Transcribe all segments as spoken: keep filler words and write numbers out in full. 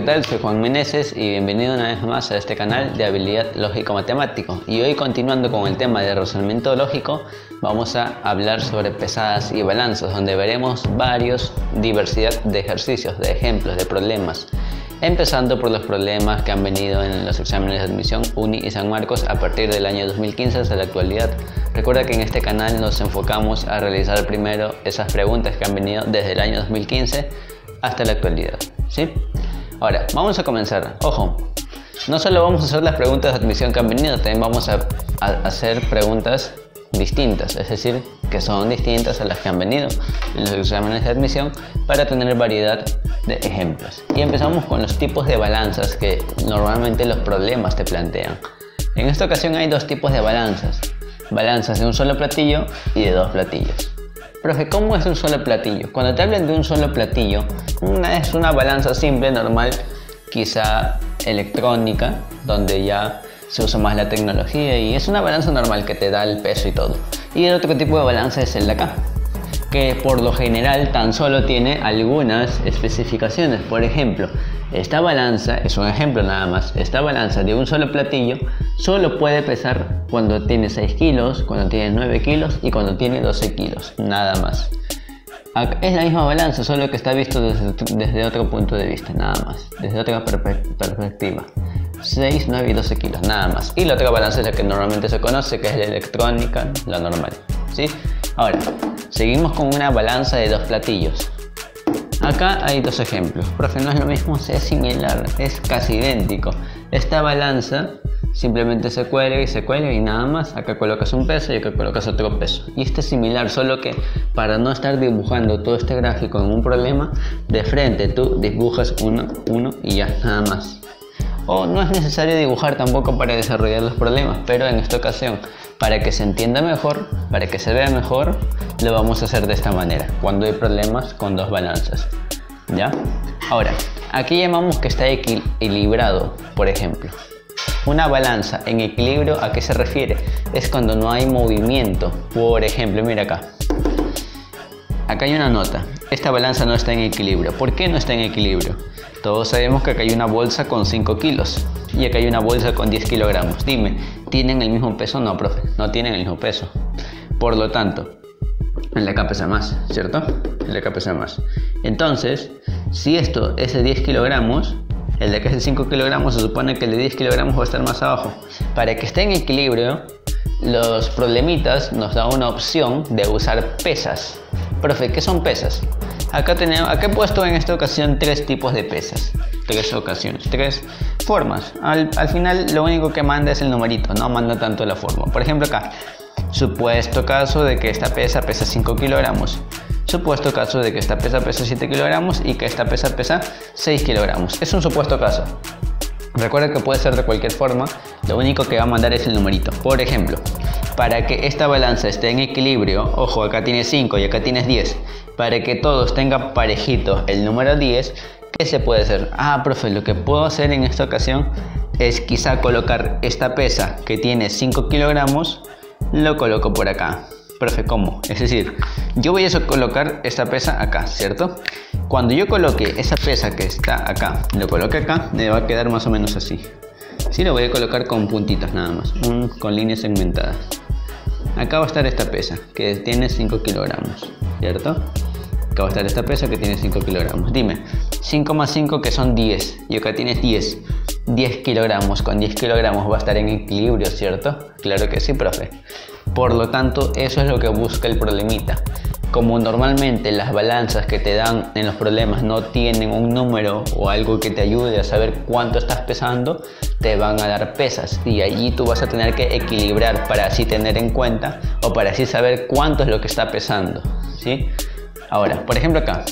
¿qué tal? Soy Juan Meneses y bienvenido una vez más a este canal de habilidad lógico-matemático. Y hoy, continuando con el tema de razonamiento lógico, vamos a hablar sobre pesadas y balanzas, donde veremos varios diversidad de ejercicios, de ejemplos, de problemas. Empezando por los problemas que han venido en los exámenes de admisión Uni y San Marcos a partir del año dos mil quince hasta la actualidad. Recuerda que en este canal nos enfocamos a realizar primero esas preguntas que han venido desde el año dos mil quince hasta la actualidad, ¿sí? Ahora, vamos a comenzar. Ojo, no solo vamos a hacer las preguntas de admisión que han venido, también vamos a, a hacer preguntas distintas, es decir, que son distintas a las que han venido en los exámenes de admisión para tener variedad de ejemplos. Y empezamos con los tipos de balanzas que normalmente los problemas te plantean. En esta ocasión hay dos tipos de balanzas, balanzas de un solo platillo y de dos platillos. Profe, ¿cómo es un solo platillo? Cuando te hablan de un solo platillo, una es una balanza simple, normal, quizá electrónica, donde ya se usa más la tecnología y es una balanza normal que te da el peso y todo. Y el otro tipo de balanza es el de acá, que por lo general tan solo tiene algunas especificaciones. Por ejemplo, esta balanza, es un ejemplo nada más, esta balanza de un solo platillo solo puede pesar cuando tiene seis kilos, cuando tiene nueve kilos y cuando tiene doce kilos, nada más. Es la misma balanza, solo que está visto desde, desde otro punto de vista, nada más, desde otra perspectiva. seis, nueve y doce kilos, nada más. Y la otra balanza es la que normalmente se conoce, que es la electrónica, la normal, ¿sí? Ahora, seguimos con una balanza de dos platillos. Acá hay dos ejemplos. Profe, no es lo mismo, es similar, es casi idéntico. Esta balanza simplemente se cuelga y se cuelga y nada más. Acá colocas un peso y acá colocas otro peso. Y este es similar, solo que para no estar dibujando todo este gráfico en un problema, de frente tú dibujas uno, uno y ya, nada más. O no es necesario dibujar tampoco para desarrollar los problemas, pero en esta ocasión, para que se entienda mejor, para que se vea mejor, lo vamos a hacer de esta manera, cuando hay problemas con dos balanzas, ¿ya? Ahora, aquí llamamos que está equilibrado, por ejemplo. Una balanza en equilibrio, ¿a qué se refiere? Es cuando no hay movimiento. Por ejemplo, mira acá. Acá hay una nota. Esta balanza no está en equilibrio. ¿Por qué no está en equilibrio? Todos sabemos que acá hay una bolsa con cinco kilos y acá hay una bolsa con diez kilogramos. Dime, ¿tienen el mismo peso? No, profe, no tienen el mismo peso. Por lo tanto, el de acá pesa más, ¿cierto? El de acá pesa más. Entonces, si esto es de diez kilogramos, el de acá es de cinco kilogramos, se supone que el de diez kilogramos va a estar más abajo. Para que esté en equilibrio, los problemitas nos dan una opción de usar pesas. Profe, ¿qué son pesas? Acá, tenemos, acá he puesto en esta ocasión tres tipos de pesas, tres ocasiones, tres formas. Al, al final lo único que manda es el numerito, no manda tanto la forma. Por ejemplo acá, supuesto caso de que esta pesa pesa cinco kilogramos. Supuesto caso de que esta pesa pesa siete kilogramos y que esta pesa pesa seis kilogramos. Es un supuesto caso. Recuerda que puede ser de cualquier forma, lo único que va a mandar es el numerito. Por ejemplo, para que esta balanza esté en equilibrio, ojo, acá tienes cinco y acá tienes diez, para que todos tengan parejito el número diez, ¿qué se puede hacer? Ah, profe, lo que puedo hacer en esta ocasión es quizá colocar esta pesa que tiene cinco kilogramos, lo coloco por acá. Profe, ¿cómo? Es decir, yo voy a colocar esta pesa acá, ¿cierto? Cuando yo coloque esa pesa que está acá, lo coloque acá, me va a quedar más o menos así. Sí, lo voy a colocar con puntitos nada más, un, con líneas segmentadas. Acá va a estar esta pesa que tiene cinco kilogramos, ¿cierto? Acá va a estar esta pesa que tiene cinco kilogramos. Dime, cinco más cinco que son diez y acá tienes diez. diez kilogramos, con diez kilogramos va a estar en equilibrio, ¿cierto? Claro que sí, profe. Por lo tanto, eso es lo que busca el problemita. Como normalmente las balanzas que te dan en los problemas no tienen un número o algo que te ayude a saber cuánto estás pesando, te van a dar pesas y allí tú vas a tener que equilibrar para así tener en cuenta o para así saber cuánto es lo que está pesando, ¿sí? Ahora, por ejemplo acá,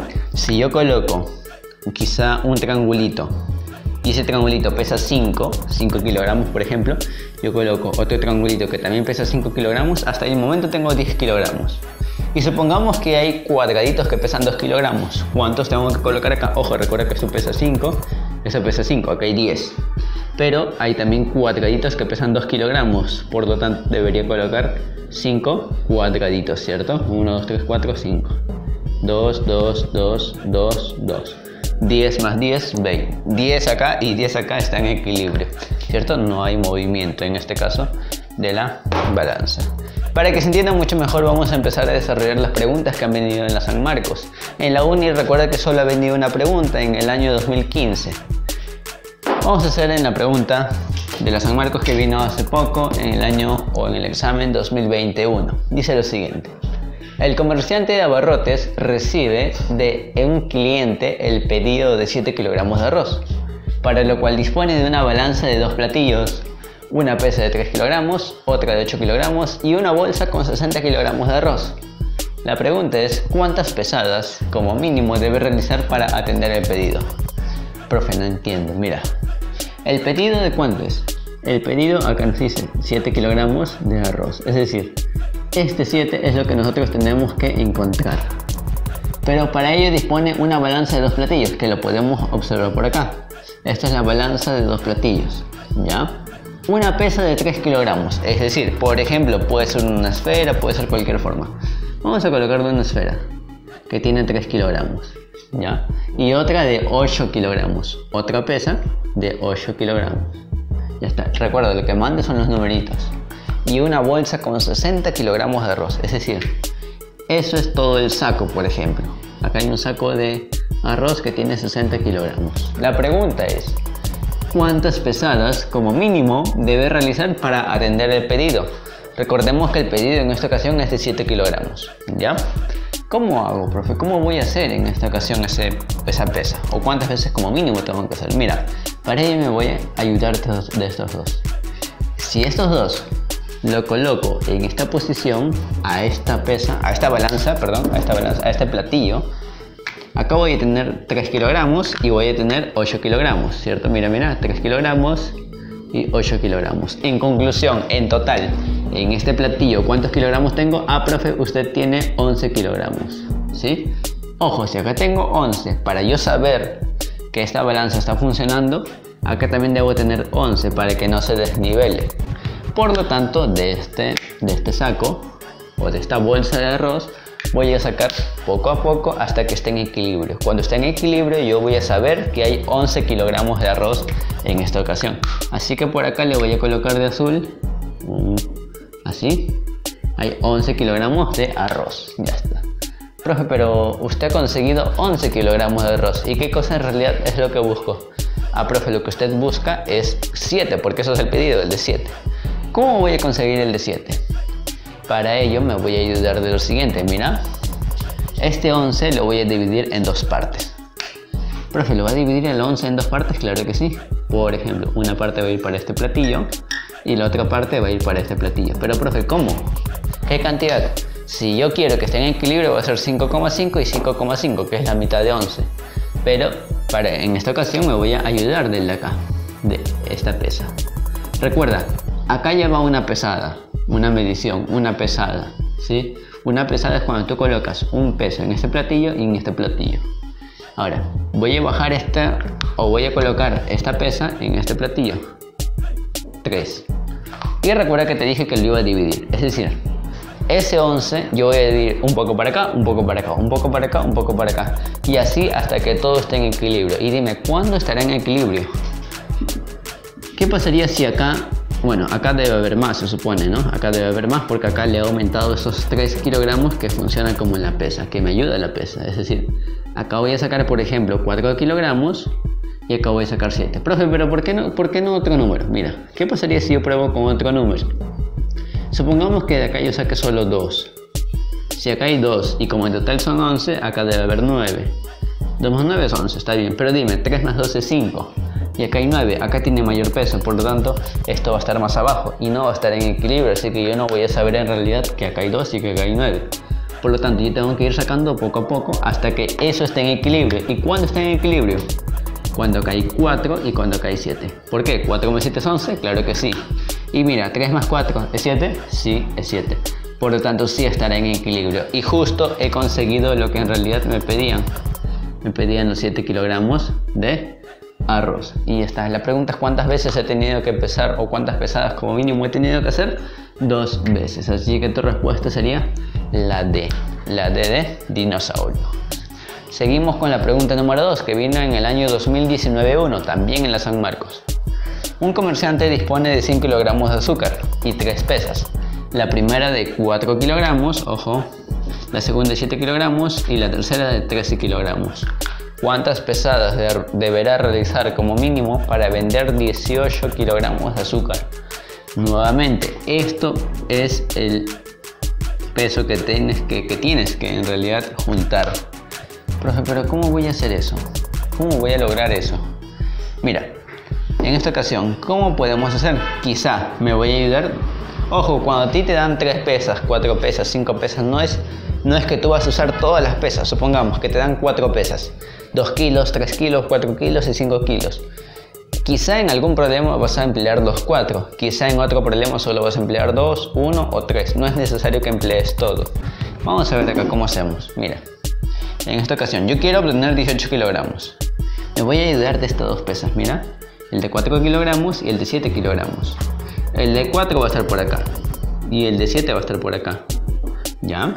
si yo coloco quizá un triangulito y ese triangulito pesa cinco, cinco kilogramos por ejemplo, yo coloco otro triangulito que también pesa cinco kilogramos, hasta el momento tengo diez kilogramos. Y supongamos que hay cuadraditos que pesan dos kilogramos. ¿Cuántos tengo que colocar acá? Ojo, recuerda que esto pesa cinco, eso pesa cinco, acá hay diez. Pero hay también cuadraditos que pesan dos kilogramos, por lo tanto debería colocar cinco cuadraditos, ¿cierto? uno, dos, tres, cuatro, cinco. dos, dos, dos, dos, dos. diez más diez, veinte. diez acá y diez acá están en equilibrio, ¿cierto? No hay movimiento en este caso de la balanza. Para que se entienda mucho mejor, vamos a empezar a desarrollar las preguntas que han venido en la San Marcos. En la uni recuerda que solo ha venido una pregunta en el año dos mil quince. Vamos a hacer en la pregunta de la San Marcos que vino hace poco, en el año o en el examen dos mil veintiuno. Dice lo siguiente: el comerciante de abarrotes recibe de un cliente el pedido de siete kilogramos de arroz, para lo cual dispone de una balanza de dos platillos, una pesa de tres kilogramos, otra de ocho kilogramos y una bolsa con sesenta kilogramos de arroz. La pregunta es: ¿cuántas pesadas como mínimo debe realizar para atender el pedido? Profe, no entiendo. Mira, ¿el pedido de cuánto es? El pedido acá nos dice siete kilogramos de arroz, es decir, este siete es lo que nosotros tenemos que encontrar. Pero para ello dispone una balanza de dos platillos, que lo podemos observar por acá. Esta es la balanza de dos platillos, ¿ya? Una pesa de tres kilogramos, es decir, por ejemplo, puede ser una esfera, puede ser cualquier forma. Vamos a colocarle una esfera que tiene tres kilogramos, ¿ya? Y otra de ocho kilogramos, otra pesa de ocho kilogramos. Ya está, recuerda, lo que mande son los numeritos. Y una bolsa con sesenta kilogramos de arroz, es decir, eso es todo el saco, por ejemplo. Acá hay un saco de arroz que tiene sesenta kilogramos. La pregunta es: ¿cuántas pesadas como mínimo debe realizar para atender el pedido? Recordemos que el pedido en esta ocasión es de siete kilogramos, ¿ya? ¿Cómo hago, profe? ¿Cómo voy a hacer en esta ocasión ese, esa pesa? ¿O cuántas veces como mínimo tengo que hacer? Mira, para ello me voy a ayudar de estos dos. Si estos dos lo coloco en esta posición, a esta pesa, a esta balanza, perdón, a esta balanza, a este platillo, acá voy a tener tres kilogramos y voy a tener ocho kilogramos, ¿cierto? Mira, mira, tres kilogramos y ocho kilogramos. En conclusión, en total, en este platillo, ¿cuántos kilogramos tengo? Ah, profe, usted tiene once kilogramos, ¿sí? Ojo, si acá tengo once, para yo saber que esta balanza está funcionando, acá también debo tener once para que no se desnivele. Por lo tanto, de este, de este saco o de esta bolsa de arroz voy a sacar poco a poco hasta que esté en equilibrio. Cuando esté en equilibrio yo voy a saber que hay once kilogramos de arroz en esta ocasión. Así que por acá le voy a colocar de azul, así, hay once kilogramos de arroz. Ya está. Profe, pero usted ha conseguido once kilogramos de arroz. ¿Y qué cosa en realidad es lo que busco? Ah, profe, lo que usted busca es siete, porque eso es el pedido, el de siete. ¿Cómo voy a conseguir el de siete? Para ello me voy a ayudar de lo siguiente. Mira, este once lo voy a dividir en dos partes. Profe, ¿lo va a dividir el once en dos partes? Claro que sí. Por ejemplo, una parte va a ir para este platillo y la otra parte va a ir para este platillo. Pero, profe, ¿cómo? ¿Qué cantidad? Si yo quiero que esté en equilibrio va a ser cinco coma cinco y cinco coma cinco, que es la mitad de once. Pero para, en esta ocasión me voy a ayudar de acá, de esta pesa. Recuerda, acá ya va una pesada, una medición, una pesada, ¿sí? Una pesada es cuando tú colocas un peso en este platillo y en este platillo. Ahora, voy a bajar esta, o voy a colocar esta pesa en este platillo. tres. Y recuerda que te dije que lo iba a dividir, es decir, ese once yo voy a dividir un poco para acá, un poco para acá, un poco para acá, un poco para acá. Y así hasta que todo esté en equilibrio. Y dime, ¿cuándo estará en equilibrio? ¿Qué pasaría si acá... Bueno, acá debe haber más, se supone, ¿no? Acá debe haber más porque acá le he aumentado esos tres kilogramos que funcionan como la pesa, que me ayuda la pesa. Es decir, acá voy a sacar, por ejemplo, cuatro kilogramos y acá voy a sacar siete. Profe, pero ¿por qué no, por qué no otro número? Mira, ¿qué pasaría si yo pruebo con otro número? Supongamos que de acá yo saque solo dos. Si acá hay dos y como en total son once, acá debe haber nueve. dos más nueve es once, está bien. Pero dime, tres más dos es cinco. Y acá hay nueve, acá tiene mayor peso, por lo tanto esto va a estar más abajo y no va a estar en equilibrio, así que yo no voy a saber en realidad que acá hay dos y que acá hay nueve. Por lo tanto yo tengo que ir sacando poco a poco hasta que eso esté en equilibrio. ¿Y cuándo está en equilibrio? Cuando acá hay cuatro y cuando acá hay siete. ¿Por qué? ¿cuatro más siete es once? Claro que sí. Y mira, tres más cuatro es siete, sí, es siete. Por lo tanto sí estará en equilibrio. Y justo he conseguido lo que en realidad me pedían. Me pedían los siete kilogramos de arroz. Y esta es la pregunta: ¿cuántas veces he tenido que pesar o cuántas pesadas como mínimo he tenido que hacer? Dos veces. Así que tu respuesta sería la D, la D de dinosaurio. Seguimos con la pregunta número dos, que vino en el año dos mil diecinueve uno, también en la San Marcos. Un comerciante dispone de cien kilogramos de azúcar y tres pesas. La primera de cuatro kilogramos, ojo, la segunda de siete kilogramos y la tercera de trece kilogramos. ¿Cuántas pesadas de deberá realizar como mínimo para vender dieciocho kilogramos de azúcar? Nuevamente, esto es el peso que tienes que, que tienes que en realidad juntar. Profe, pero ¿cómo voy a hacer eso? ¿Cómo voy a lograr eso? Mira, en esta ocasión, ¿cómo podemos hacer? Quizá me voy a ayudar. Ojo, cuando a ti te dan tres pesas, cuatro pesas, cinco pesas, no es, no es que tú vas a usar todas las pesas. Supongamos que te dan cuatro pesas, dos kilos, tres kilos, cuatro kilos y cinco kilos. Quizá en algún problema vas a emplear los cuatro, quizá en otro problema solo vas a emplear dos, uno o tres. No es necesario que emplees todo. Vamos a ver acá cómo hacemos. Mira, en esta ocasión yo quiero obtener dieciocho kilogramos. Me voy a ayudar de estas dos pesas, mira. El de cuatro kilogramos y el de siete kilogramos. El de cuatro va a estar por acá y el de siete va a estar por acá. ¿Ya?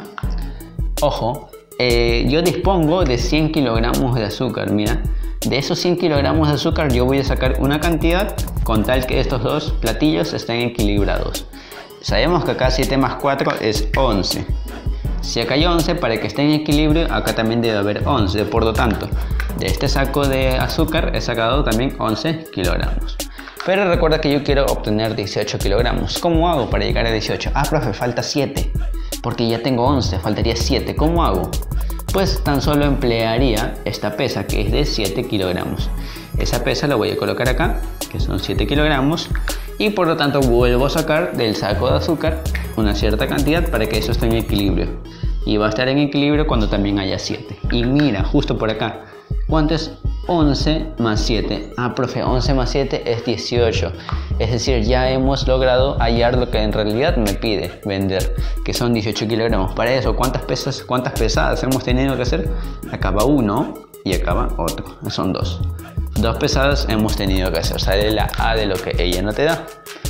Ojo, eh, yo dispongo de cien kilogramos de azúcar, mira. De esos cien kilogramos de azúcar yo voy a sacar una cantidad con tal que estos dos platillos estén equilibrados. Sabemos que acá siete más cuatro es once. Si acá hay once, para que esté en equilibrio, acá también debe haber once. Por lo tanto, de este saco de azúcar he sacado también once kilogramos. Pero recuerda que yo quiero obtener dieciocho kilogramos. ¿Cómo hago para llegar a dieciocho? Ah, profe, falta siete. Porque ya tengo once, faltaría siete. ¿Cómo hago? Pues tan solo emplearía esta pesa que es de siete kilogramos. Esa pesa la voy a colocar acá, que son siete kilogramos. Y por lo tanto vuelvo a sacar del saco de azúcar una cierta cantidad para que eso esté en equilibrio. Y va a estar en equilibrio cuando también haya siete. Y mira, justo por acá, ¿cuánto es once más siete? Ah, profe, once más siete es dieciocho. Es decir, ya hemos logrado hallar lo que en realidad me pide vender, que son dieciocho kilogramos. Para eso, ¿cuántas pesas, cuántas pesadas hemos tenido que hacer? Acá va uno y acá va otro. Son dos. Dos pesadas hemos tenido que hacer. Sale la A de lo que ella no te da.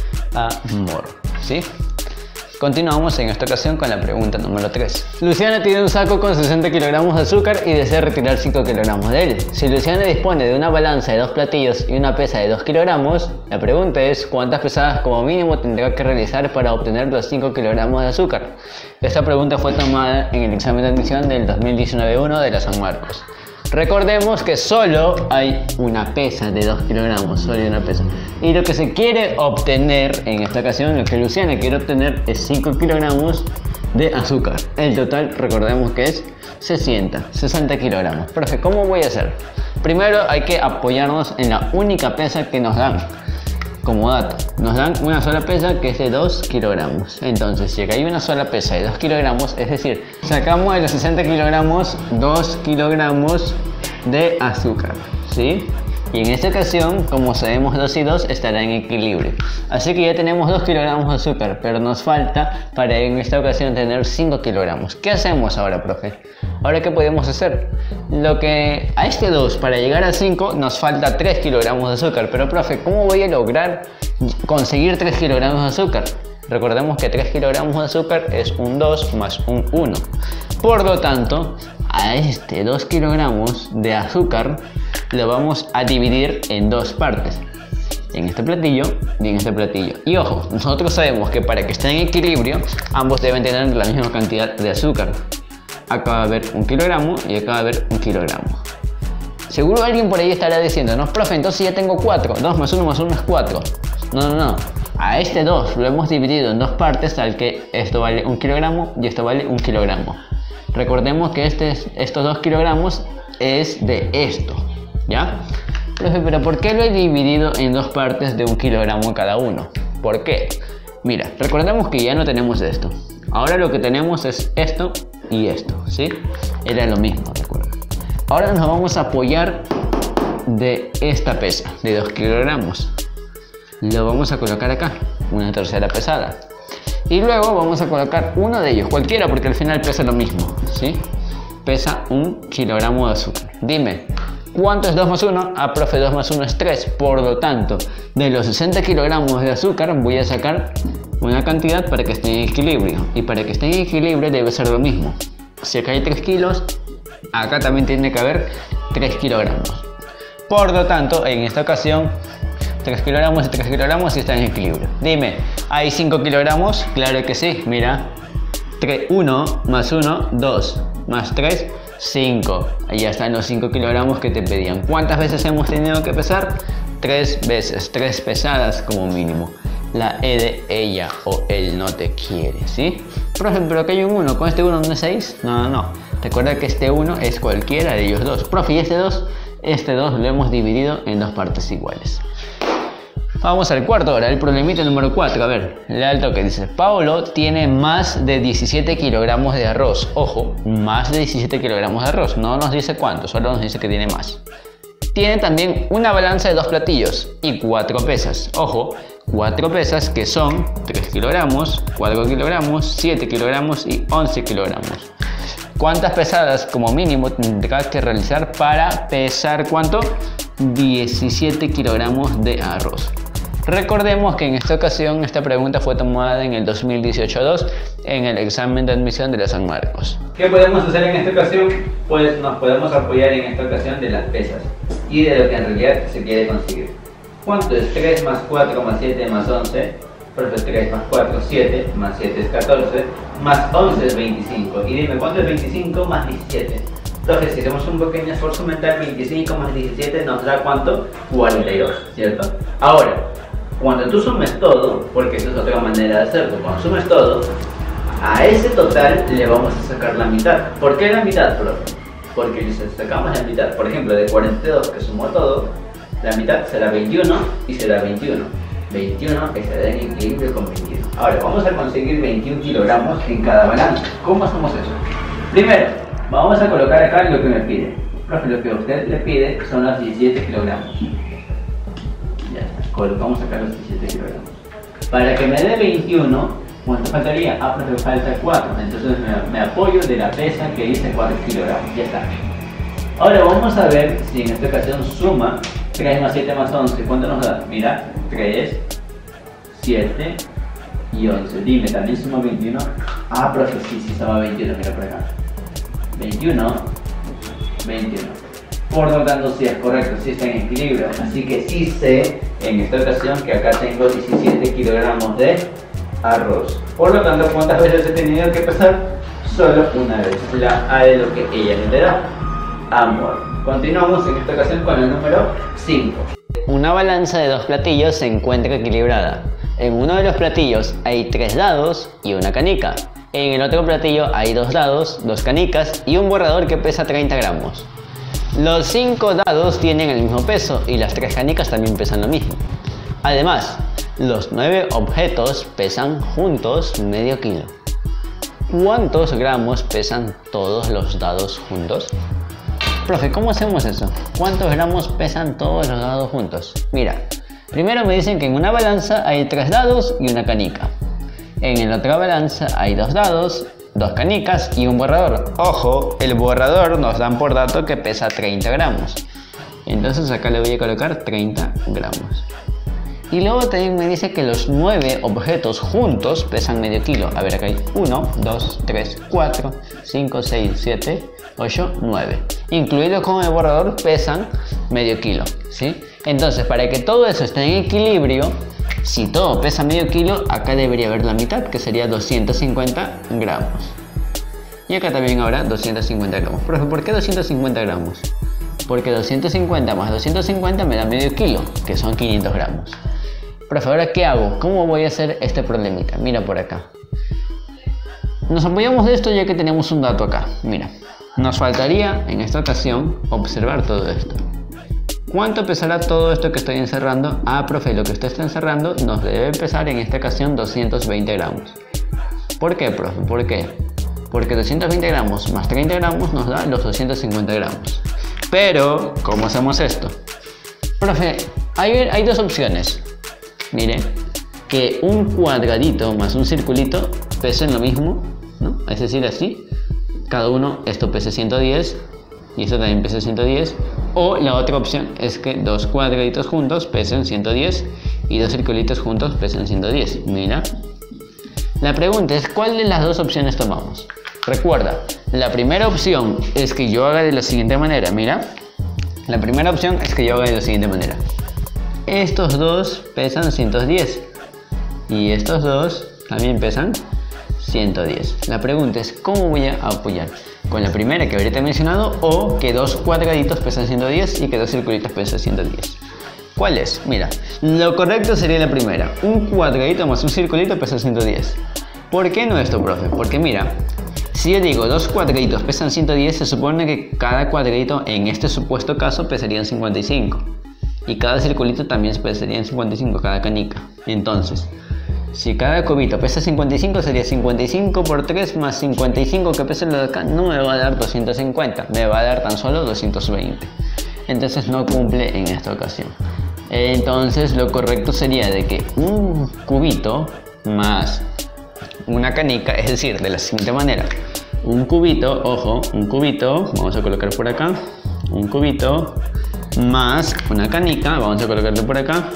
Amor. ¿Sí? Continuamos en esta ocasión con la pregunta número tres. Luciana tiene un saco con sesenta kilogramos de azúcar y desea retirar cinco kilogramos de él. Si Luciana dispone de una balanza de dos platillos y una pesa de dos kilogramos, la pregunta es ¿cuántas pesadas como mínimo tendrá que realizar para obtener los cinco kilogramos de azúcar? Esta pregunta fue tomada en el examen de admisión del dos mil diecinueve uno de la San Marcos. Recordemos que solo hay una pesa de dos kilogramos, solo hay una pesa. Y lo que se quiere obtener en esta ocasión, lo que Luciana quiere obtener es cinco kilogramos de azúcar. El total, recordemos que es sesenta, sesenta kilogramos. Profe, ¿cómo voy a hacer? Primero hay que apoyarnos en la única pesa que nos dan. Como dato, nos dan una sola pesa que es de dos kilogramos. Entonces, si acá hay una sola pesa de dos kilogramos, es decir, sacamos de los sesenta kilogramos dos kilogramos de azúcar, ¿sí? Y en esta ocasión, como sabemos dos y dos, estará en equilibrio. Así que ya tenemos dos kilogramos de azúcar, pero nos falta para en esta ocasión tener cinco kilogramos. ¿Qué hacemos ahora, profe? Ahora, ¿qué podemos hacer? Lo que a este dos, para llegar a cinco, nos falta tres kilogramos de azúcar. Pero, profe, ¿cómo voy a lograr conseguir tres kilogramos de azúcar? Recordemos que tres kilogramos de azúcar es un dos más un uno. Por lo tanto, a este dos kilogramos de azúcar lo vamos a dividir en dos partes. En este platillo y en este platillo. Y ojo, nosotros sabemos que para que estén en equilibrio, ambos deben tener la misma cantidad de azúcar. Acá va a haber un kilogramo y acá va a haber un kilogramo. Seguro alguien por ahí estará diciendo, no, profe, entonces ya tengo cuatro. dos más uno más uno es cuatro. No, no, no. A este dos lo hemos dividido en dos partes, tal que esto vale un kilogramo y esto vale un kilogramo. Recordemos que este, estos dos kilogramos es de esto, ¿ya? Profe, pero ¿por qué lo he dividido en dos partes de un kilogramo cada uno? ¿Por qué? Mira, recordemos que ya no tenemos esto. Ahora lo que tenemos es esto y esto, ¿sí? Era lo mismo, recuerda. Ahora nos vamos a apoyar de esta pesa, de dos kilogramos. Lo vamos a colocar acá, una tercera pesada. Y luego vamos a colocar uno de ellos, cualquiera, porque al final pesa lo mismo, ¿sí? Pesa un kilogramo de azúcar. Dime, ¿cuánto es dos más uno? Ah, profe, dos más uno es tres. Por lo tanto, de los sesenta kilogramos de azúcar voy a sacar una cantidad para que esté en equilibrio. Y para que esté en equilibrio debe ser lo mismo. Si acá hay tres kilos, acá también tiene que haber tres kilogramos. Por lo tanto, en esta ocasión, tres kilogramos y tres kilogramos y están en equilibrio. Dime, ¿hay cinco kilogramos? Claro que sí, mira. uno más uno, dos, más tres, cinco. Ahí ya están los cinco kilogramos que te pedían. ¿Cuántas veces hemos tenido que pesar? tres veces, tres pesadas como mínimo. La E de ella o él no te quiere, ¿sí? Profe, pero que hay un uno, ¿con este uno no es seis? No, no, no. Recuerda que este uno es cualquiera de ellos dos. Profe, ¿y este dos? Este dos lo hemos dividido en dos partes iguales. Vamos al cuarto ahora, el problemita número cuatro. A ver, le da el toque, dice: Paulo tiene más de diecisiete kilogramos de arroz. Ojo, más de diecisiete kilogramos de arroz. No nos dice cuánto, solo nos dice que tiene más. Tiene también una balanza de dos platillos y cuatro pesas. Ojo, cuatro pesas que son tres kilogramos, cuatro kilogramos, siete kilogramos y once kilogramos. ¿Cuántas pesadas como mínimo tendrás que realizar para pesar cuánto? diecisiete kilogramos de arroz. Recordemos que en esta ocasión esta pregunta fue tomada en el dos mil dieciocho dos en el examen de admisión de la San Marcos. ¿Qué podemos hacer en esta ocasión? Pues nos podemos apoyar en esta ocasión de las pesas y de lo que en realidad se quiere conseguir. ¿Cuánto es tres más cuatro más siete más once? Pues tres más cuatro, siete, más siete es catorce, más once es veinticinco. Y dime, ¿cuánto es veinticinco más diecisiete? Entonces, si hacemos un pequeño esfuerzo mental, veinticinco más diecisiete nos da ¿cuánto? cuarenta y dos, ¿cierto? Ahora, cuando tú sumes todo, porque esa es otra manera de hacerlo, cuando sumes todo, a ese total le vamos a sacar la mitad. ¿Por qué la mitad, profe? Porque si sacamos la mitad, por ejemplo, de cuarenta y dos que sumó todo, la mitad será veintiuno y será veintiuno. veintiuno estará en equilibrio con veintiuno. Ahora, vamos a conseguir veintiún kilogramos en cada balanza. ¿Cómo hacemos eso? Primero, vamos a colocar acá lo que me pide. Profe, lo que usted le pide son los diecisiete kilogramos. Ya está, colocamos acá los diecisiete kilogramos. Para que me dé veintiuno, ¿cuánto faltaría? Ah, pero falta cuatro. Entonces me, me apoyo de la pesa que dice cuatro kilogramos. Ya está. Ahora vamos a ver si en esta ocasión suma tres más siete más once. ¿Cuánto nos da? Mira, tres, siete y once. Dime, ¿también suma veintiuno? Ah, profe, sí, sí, suma veintiuno. Mira por acá. veintiuno, veintiuno. Por lo tanto, sí es correcto, sí está en equilibrio. Así que sí sé en esta ocasión que acá tengo diecisiete kilogramos de arroz. Por lo tanto, ¿cuántas veces he tenido que pesar? Solo una vez. La A de lo que ella me da. Amor. Continuamos en esta ocasión con el número cinco. Una balanza de dos platillos se encuentra equilibrada. En uno de los platillos hay tres dados y una canica. En el otro platillo hay dos dados, dos canicas y un borrador que pesa treinta gramos. Los cinco dados tienen el mismo peso y las tres canicas también pesan lo mismo. Además, los nueve objetos pesan juntos medio kilo. ¿Cuántos gramos pesan todos los dados juntos? Profe, ¿cómo hacemos eso? ¿Cuántos gramos pesan todos los dados juntos? Mira, primero me dicen que en una balanza hay tres dados y una canica. En la otra balanza hay dos dados, dos canicas y un borrador. Ojo, el borrador nos dan por dato que pesa treinta gramos. Entonces acá le voy a colocar treinta gramos. Y luego también me dice que los nueve objetos juntos pesan medio kilo. A ver, acá hay uno, dos, tres, cuatro, cinco, seis, siete, ocho, nueve. Incluido con el borrador pesan medio kilo, ¿sí? Entonces, para que todo eso esté en equilibrio, si todo pesa medio kilo, acá debería haber la mitad, que sería doscientos cincuenta gramos. Y acá también habrá doscientos cincuenta gramos. Profe, ¿por qué doscientos cincuenta gramos? Porque doscientos cincuenta más doscientos cincuenta me da medio kilo, que son quinientos gramos. Profe, ¿ahora qué hago? ¿Cómo voy a hacer este problemita? Mira por acá. Nos apoyamos de esto ya que tenemos un dato acá. Mira, nos faltaría en esta ocasión observar todo esto. ¿Cuánto pesará todo esto que estoy encerrando? Ah, profe, lo que usted está encerrando nos debe pesar en esta ocasión doscientos veinte gramos. ¿Por qué, profe? ¿Por qué? Porque doscientos veinte gramos más treinta gramos nos da los doscientos cincuenta gramos. Pero, ¿cómo hacemos esto? Profe, hay, hay dos opciones. Mire, que un cuadradito más un circulito pesen lo mismo, ¿no? Es decir, así. Cada uno, esto pese ciento diez y esto también pese ciento diez. O la otra opción es que dos cuadraditos juntos pesen ciento diez y dos circulitos juntos pesen ciento diez. Mira. La pregunta es, ¿cuál de las dos opciones tomamos? Recuerda, La primera opción es que yo haga de la siguiente manera, mira. La primera opción es que yo haga de la siguiente manera. Estos dos pesan ciento diez y estos dos también pesan ciento diez. La pregunta es, ¿cómo voy a apoyar? ¿Con la primera que ahorita he mencionado o que dos cuadraditos pesan ciento diez y que dos circulitos pesan ciento diez? ¿Cuál es? Mira, lo correcto sería la primera. Un cuadradito más un circulito pesa ciento diez. ¿Por qué no esto, profe? Porque mira, si yo digo dos cuadraditos pesan ciento diez, se supone que cada cuadradito en este supuesto caso pesarían cincuenta y cinco. Y cada circulito también pesaría cincuenta y cinco, cada canica. Entonces, si cada cubito pesa cincuenta y cinco, sería cincuenta y cinco por tres más cincuenta y cinco que pesa lo de acá, no me va a dar doscientos cincuenta, me va a dar tan solo doscientos veinte. Entonces no cumple en esta ocasión. Entonces lo correcto sería de que un cubito más una canica, es decir, de la siguiente manera. Un cubito, ojo, un cubito, vamos a colocar por acá, un cubito más una canica, vamos a colocarlo por acá,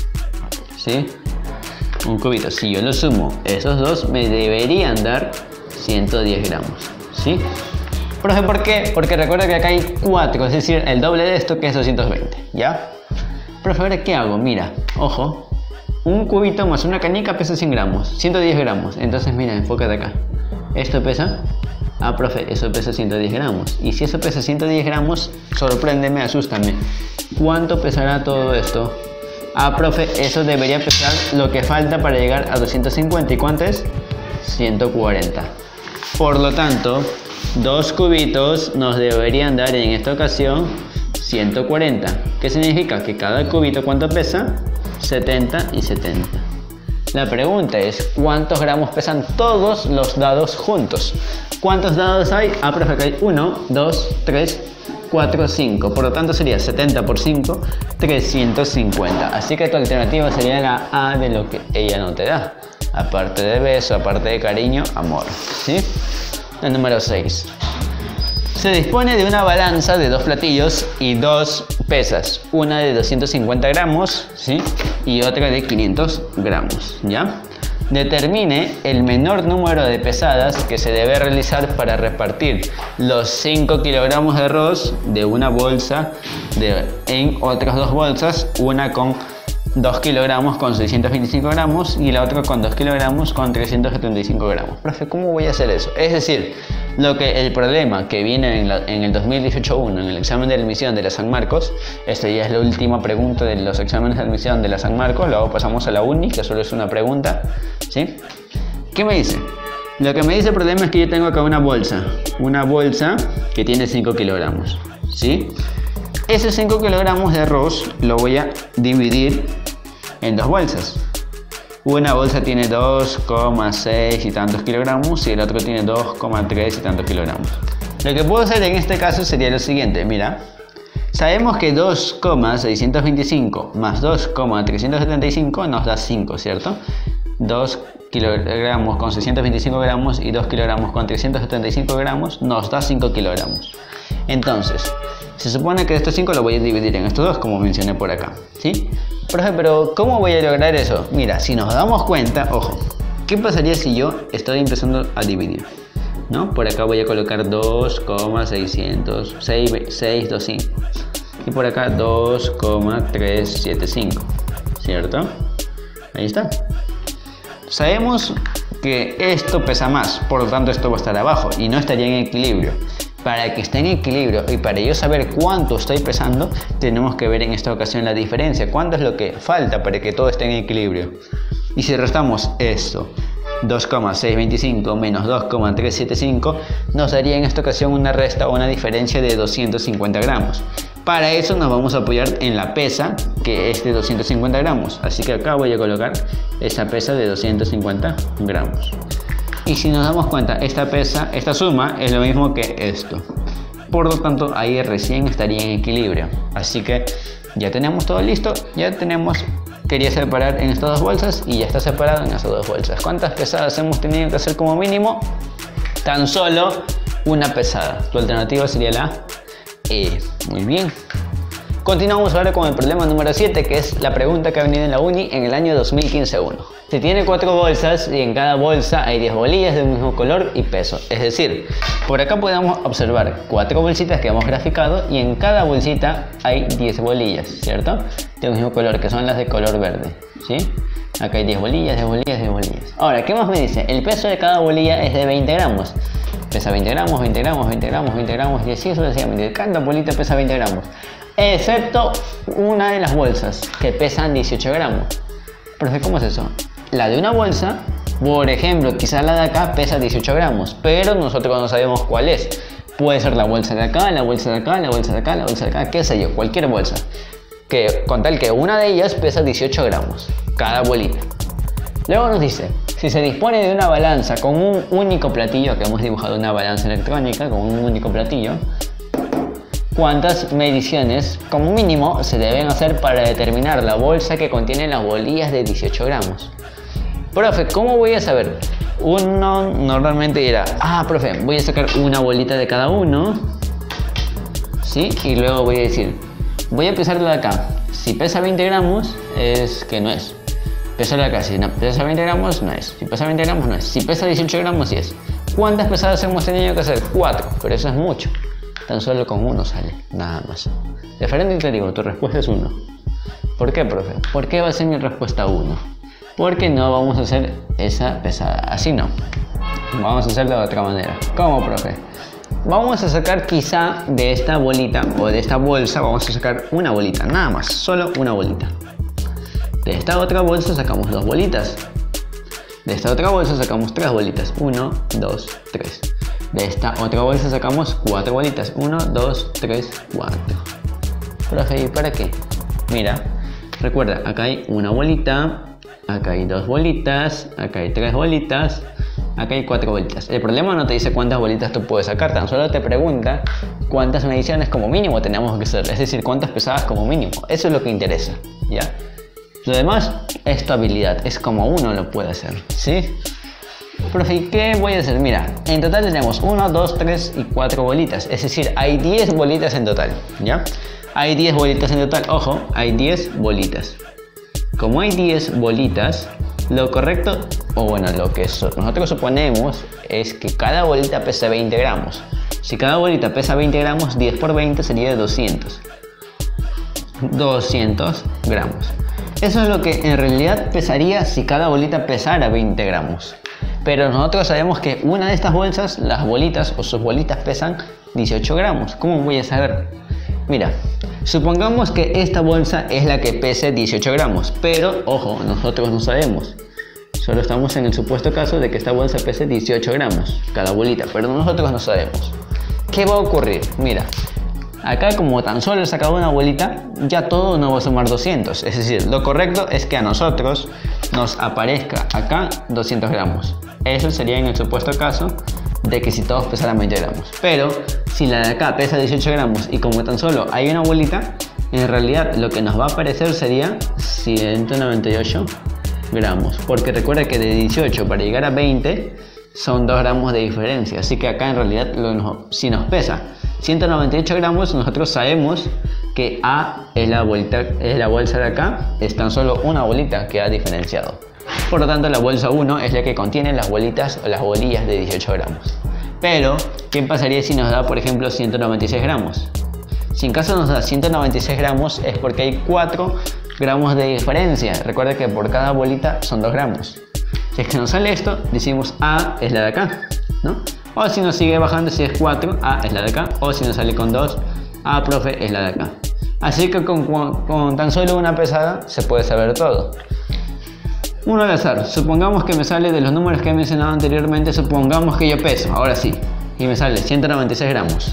¿sí? Un cubito, si yo lo sumo, esos dos me deberían dar ciento diez gramos, ¿sí? Profe, ¿por qué? Porque recuerda que acá hay cuatro, es decir, el doble de esto que es doscientos veinte, ¿ya? Profe, ¿ahora qué hago? Mira, ojo, un cubito más una canica pesa cien gramos, ciento diez gramos, entonces mira, enfócate acá, ¿esto pesa? Ah, profe, eso pesa ciento diez gramos. Y si eso pesa ciento diez gramos, sorpréndeme, asústame. ¿Cuánto pesará todo esto? Ah, profe, eso debería pesar lo que falta para llegar a doscientos cincuenta. ¿Y cuánto es? ciento cuarenta. Por lo tanto, dos cubitos nos deberían dar en esta ocasión ciento cuarenta. ¿Qué significa? Que cada cubito, ¿cuánto pesa? setenta y setenta. La pregunta es, ¿cuántos gramos pesan todos los dados juntos? ¿Cuántos dados hay? Ah, profe, acá hay uno, dos, tres, cuatro, cinco. Por lo tanto sería setenta por cinco, trescientos cincuenta. Así que tu alternativa sería la A de lo que ella no te da. Aparte de beso, aparte de cariño, amor. ¿Sí? La número seis. Se dispone de una balanza de dos platillos y dos pesas. Una de doscientos cincuenta gramos, ¿sí? Y otra de quinientos gramos, ¿ya? Determine el menor número de pesadas que se debe realizar para repartir los cinco kilogramos de arroz de una bolsa de, en otras dos bolsas, una con dos kilogramos con seiscientos veinticinco gramos y la otra con dos kilogramos con trescientos setenta y cinco gramos. Profe, ¿cómo voy a hacer eso? Es decir, lo que el problema que viene en, la, en el dos mil dieciocho uno en el examen de admisión de la San Marcos, esta ya es la última pregunta de los exámenes de admisión de la San Marcos, luego pasamos a la Uni, que solo es una pregunta, ¿sí? ¿Qué me dice? Lo que me dice el problema es que yo tengo acá una bolsa, una bolsa que tiene cinco kilogramos, ¿sí? Esos cinco kilogramos de arroz lo voy a dividir en dos bolsas. Una bolsa tiene dos coma seis y tantos kilogramos y el otro tiene dos coma tres y tantos kilogramos. Lo que puedo hacer en este caso sería lo siguiente, mira. Sabemos que dos coma seiscientos veinticinco más dos coma trescientos setenta y cinco nos da cinco, ¿cierto? dos kilogramos con seiscientos veinticinco gramos y dos kilogramos con trescientos setenta y cinco gramos nos da cinco kilogramos. Entonces, se supone que estos cinco lo voy a dividir en estos dos, como mencioné por acá, ¿sí? Profe, pero ¿cómo voy a lograr eso? Mira, si nos damos cuenta, ojo, ¿qué pasaría si yo estoy empezando a dividir? ¿No? Por acá voy a colocar dos coma seiscientos veinticinco y por acá dos coma trescientos setenta y cinco, ¿cierto? Ahí está. Sabemos que esto pesa más, por lo tanto esto va a estar abajo y no estaría en equilibrio. Para que esté en equilibrio y para yo saber cuánto estoy pesando, tenemos que ver en esta ocasión la diferencia. ¿Cuánto es lo que falta para que todo esté en equilibrio? Y si restamos esto, dos coma seiscientos veinticinco menos dos coma trescientos setenta y cinco, nos daría en esta ocasión una resta o una diferencia de doscientos cincuenta gramos. Para eso nos vamos a apoyar en la pesa, que es de doscientos cincuenta gramos. Así que acá voy a colocar esa pesa de doscientos cincuenta gramos. Y si nos damos cuenta, esta pesa, esta suma es lo mismo que esto. Por lo tanto, ahí recién estaría en equilibrio. Así que ya tenemos todo listo. Ya tenemos, quería separar en estas dos bolsas y ya está separado en estas dos bolsas. ¿Cuántas pesadas hemos tenido que hacer como mínimo? Tan solo una pesada. Tu alternativa sería la E. Muy bien. Continuamos ahora con el problema número siete, que es la pregunta que ha venido en la uni en el año dos mil quince uno. Se tiene cuatro bolsas y en cada bolsa hay diez bolillas del mismo color y peso. Es decir, por acá podemos observar cuatro bolsitas que hemos graficado y en cada bolsita hay diez bolillas, ¿cierto? Del mismo color, que son las de color verde, ¿sí? Acá hay diez bolillas, diez bolillas, diez bolillas. Ahora, ¿qué más me dice? El peso de cada bolilla es de veinte gramos. Pesa veinte gramos, veinte gramos, veinte gramos, veinte gramos y así sucesivamente. Cada bolita pesa veinte gramos. Excepto una de las bolsas que pesan dieciocho gramos. Profe, ¿cómo es eso? La de una bolsa, por ejemplo, quizás la de acá pesa dieciocho gramos, pero nosotros no sabemos cuál es. Puede ser la bolsa de acá, la bolsa de acá, la bolsa de acá, la bolsa de acá, qué sé yo, cualquier bolsa. Que, con tal que una de ellas pesa dieciocho gramos, cada bolita. Luego nos dice, si se dispone de una balanza con un único platillo, que hemos dibujado una balanza electrónica con un único platillo, ¿cuántas mediciones como mínimo se deben hacer para determinar la bolsa que contiene las bolillas de dieciocho gramos? Profe, ¿cómo voy a saber? Uno normalmente dirá, ah, profe, voy a sacar una bolita de cada uno, ¿sí? Y luego voy a decir, voy a pesarla de acá. Si pesa veinte gramos, es que no es. Pesa de acá, si no pesa veinte gramos, no es. Si pesa veinte gramos, no es. Si pesa dieciocho gramos, sí es. ¿Cuántas pesadas hemos tenido que hacer? Cuatro, pero eso es mucho. Tan solo con uno sale, nada más. De frente te digo, tu respuesta es uno. ¿Por qué, profe? ¿Por qué va a ser mi respuesta uno? Porque no vamos a hacer esa pesada, así no. Vamos a hacerlo de otra manera. ¿Cómo, profe? Vamos a sacar quizá de esta bolita o de esta bolsa, vamos a sacar una bolita, nada más, solo una bolita. De esta otra bolsa sacamos dos bolitas. De esta otra bolsa sacamos tres bolitas. Uno, dos, tres. De esta otra bolsa sacamos cuatro bolitas. Uno, dos, tres, cuatro. Profe, ¿y para qué? Mira, recuerda, acá hay una bolita, acá hay dos bolitas, acá hay tres bolitas, acá hay cuatro bolitas. El problema no te dice cuántas bolitas tú puedes sacar, tan solo te pregunta cuántas mediciones como mínimo tenemos que hacer, es decir, cuántas pesadas como mínimo. Eso es lo que interesa, ¿ya? Lo demás es tu habilidad, es como uno lo puede hacer, ¿sí? Profe, ¿qué voy a hacer? Mira, en total tenemos uno, dos, tres y cuatro bolitas, es decir, hay diez bolitas en total, ¿ya? Hay diez bolitas en total, ojo, hay diez bolitas. Como hay diez bolitas, lo correcto, o bueno, lo que nosotros suponemos es que cada bolita pesa veinte gramos. Si cada bolita pesa veinte gramos, diez por veinte sería doscientos. doscientos gramos. Eso es lo que en realidad pesaría si cada bolita pesara veinte gramos. Pero nosotros sabemos que una de estas bolsas, las bolitas o sus bolitas pesan dieciocho gramos. ¿Cómo voy a saber? Mira, supongamos que esta bolsa es la que pese dieciocho gramos, pero ojo, nosotros no sabemos. Solo estamos en el supuesto caso de que esta bolsa pese dieciocho gramos, cada bolita, pero nosotros no sabemos. ¿Qué va a ocurrir? Mira, acá como tan solo he sacado una bolita, ya todo no va a sumar doscientos. Es decir, lo correcto es que a nosotros nos aparezca acá doscientos gramos. Eso sería en el supuesto caso de que si todos pesaran veinte gramos. Pero si la de acá pesa dieciocho gramos y como tan solo hay una bolita, en realidad lo que nos va a aparecer sería ciento noventa y ocho gramos. Porque recuerda que de dieciocho para llegar a veinte son dos gramos de diferencia. Así que acá en realidad lo, si nos pesa ciento noventa y ocho gramos, nosotros sabemos que A es la, bolita, es la bolsa de acá, es tan solo una bolita que ha diferenciado. Por lo tanto, la bolsa uno es la que contiene las bolitas o las bolillas de dieciocho gramos. Pero, ¿qué pasaría si nos da, por ejemplo, ciento noventa y seis gramos? Si en caso nos da ciento noventa y seis gramos es porque hay cuatro gramos de diferencia. Recuerda que por cada bolita son dos gramos. Si es que nos sale esto, decimos A es la de acá, ¿no? O si nos sigue bajando, si es cuatro, A es la de acá. O si nos sale con dos, A, profe, es la de acá. Así que con, con, con tan solo una pesada se puede saber todo. Uno al azar, supongamos que me sale de los números que he mencionado anteriormente, supongamos que yo peso, ahora sí, y me sale ciento noventa y seis gramos.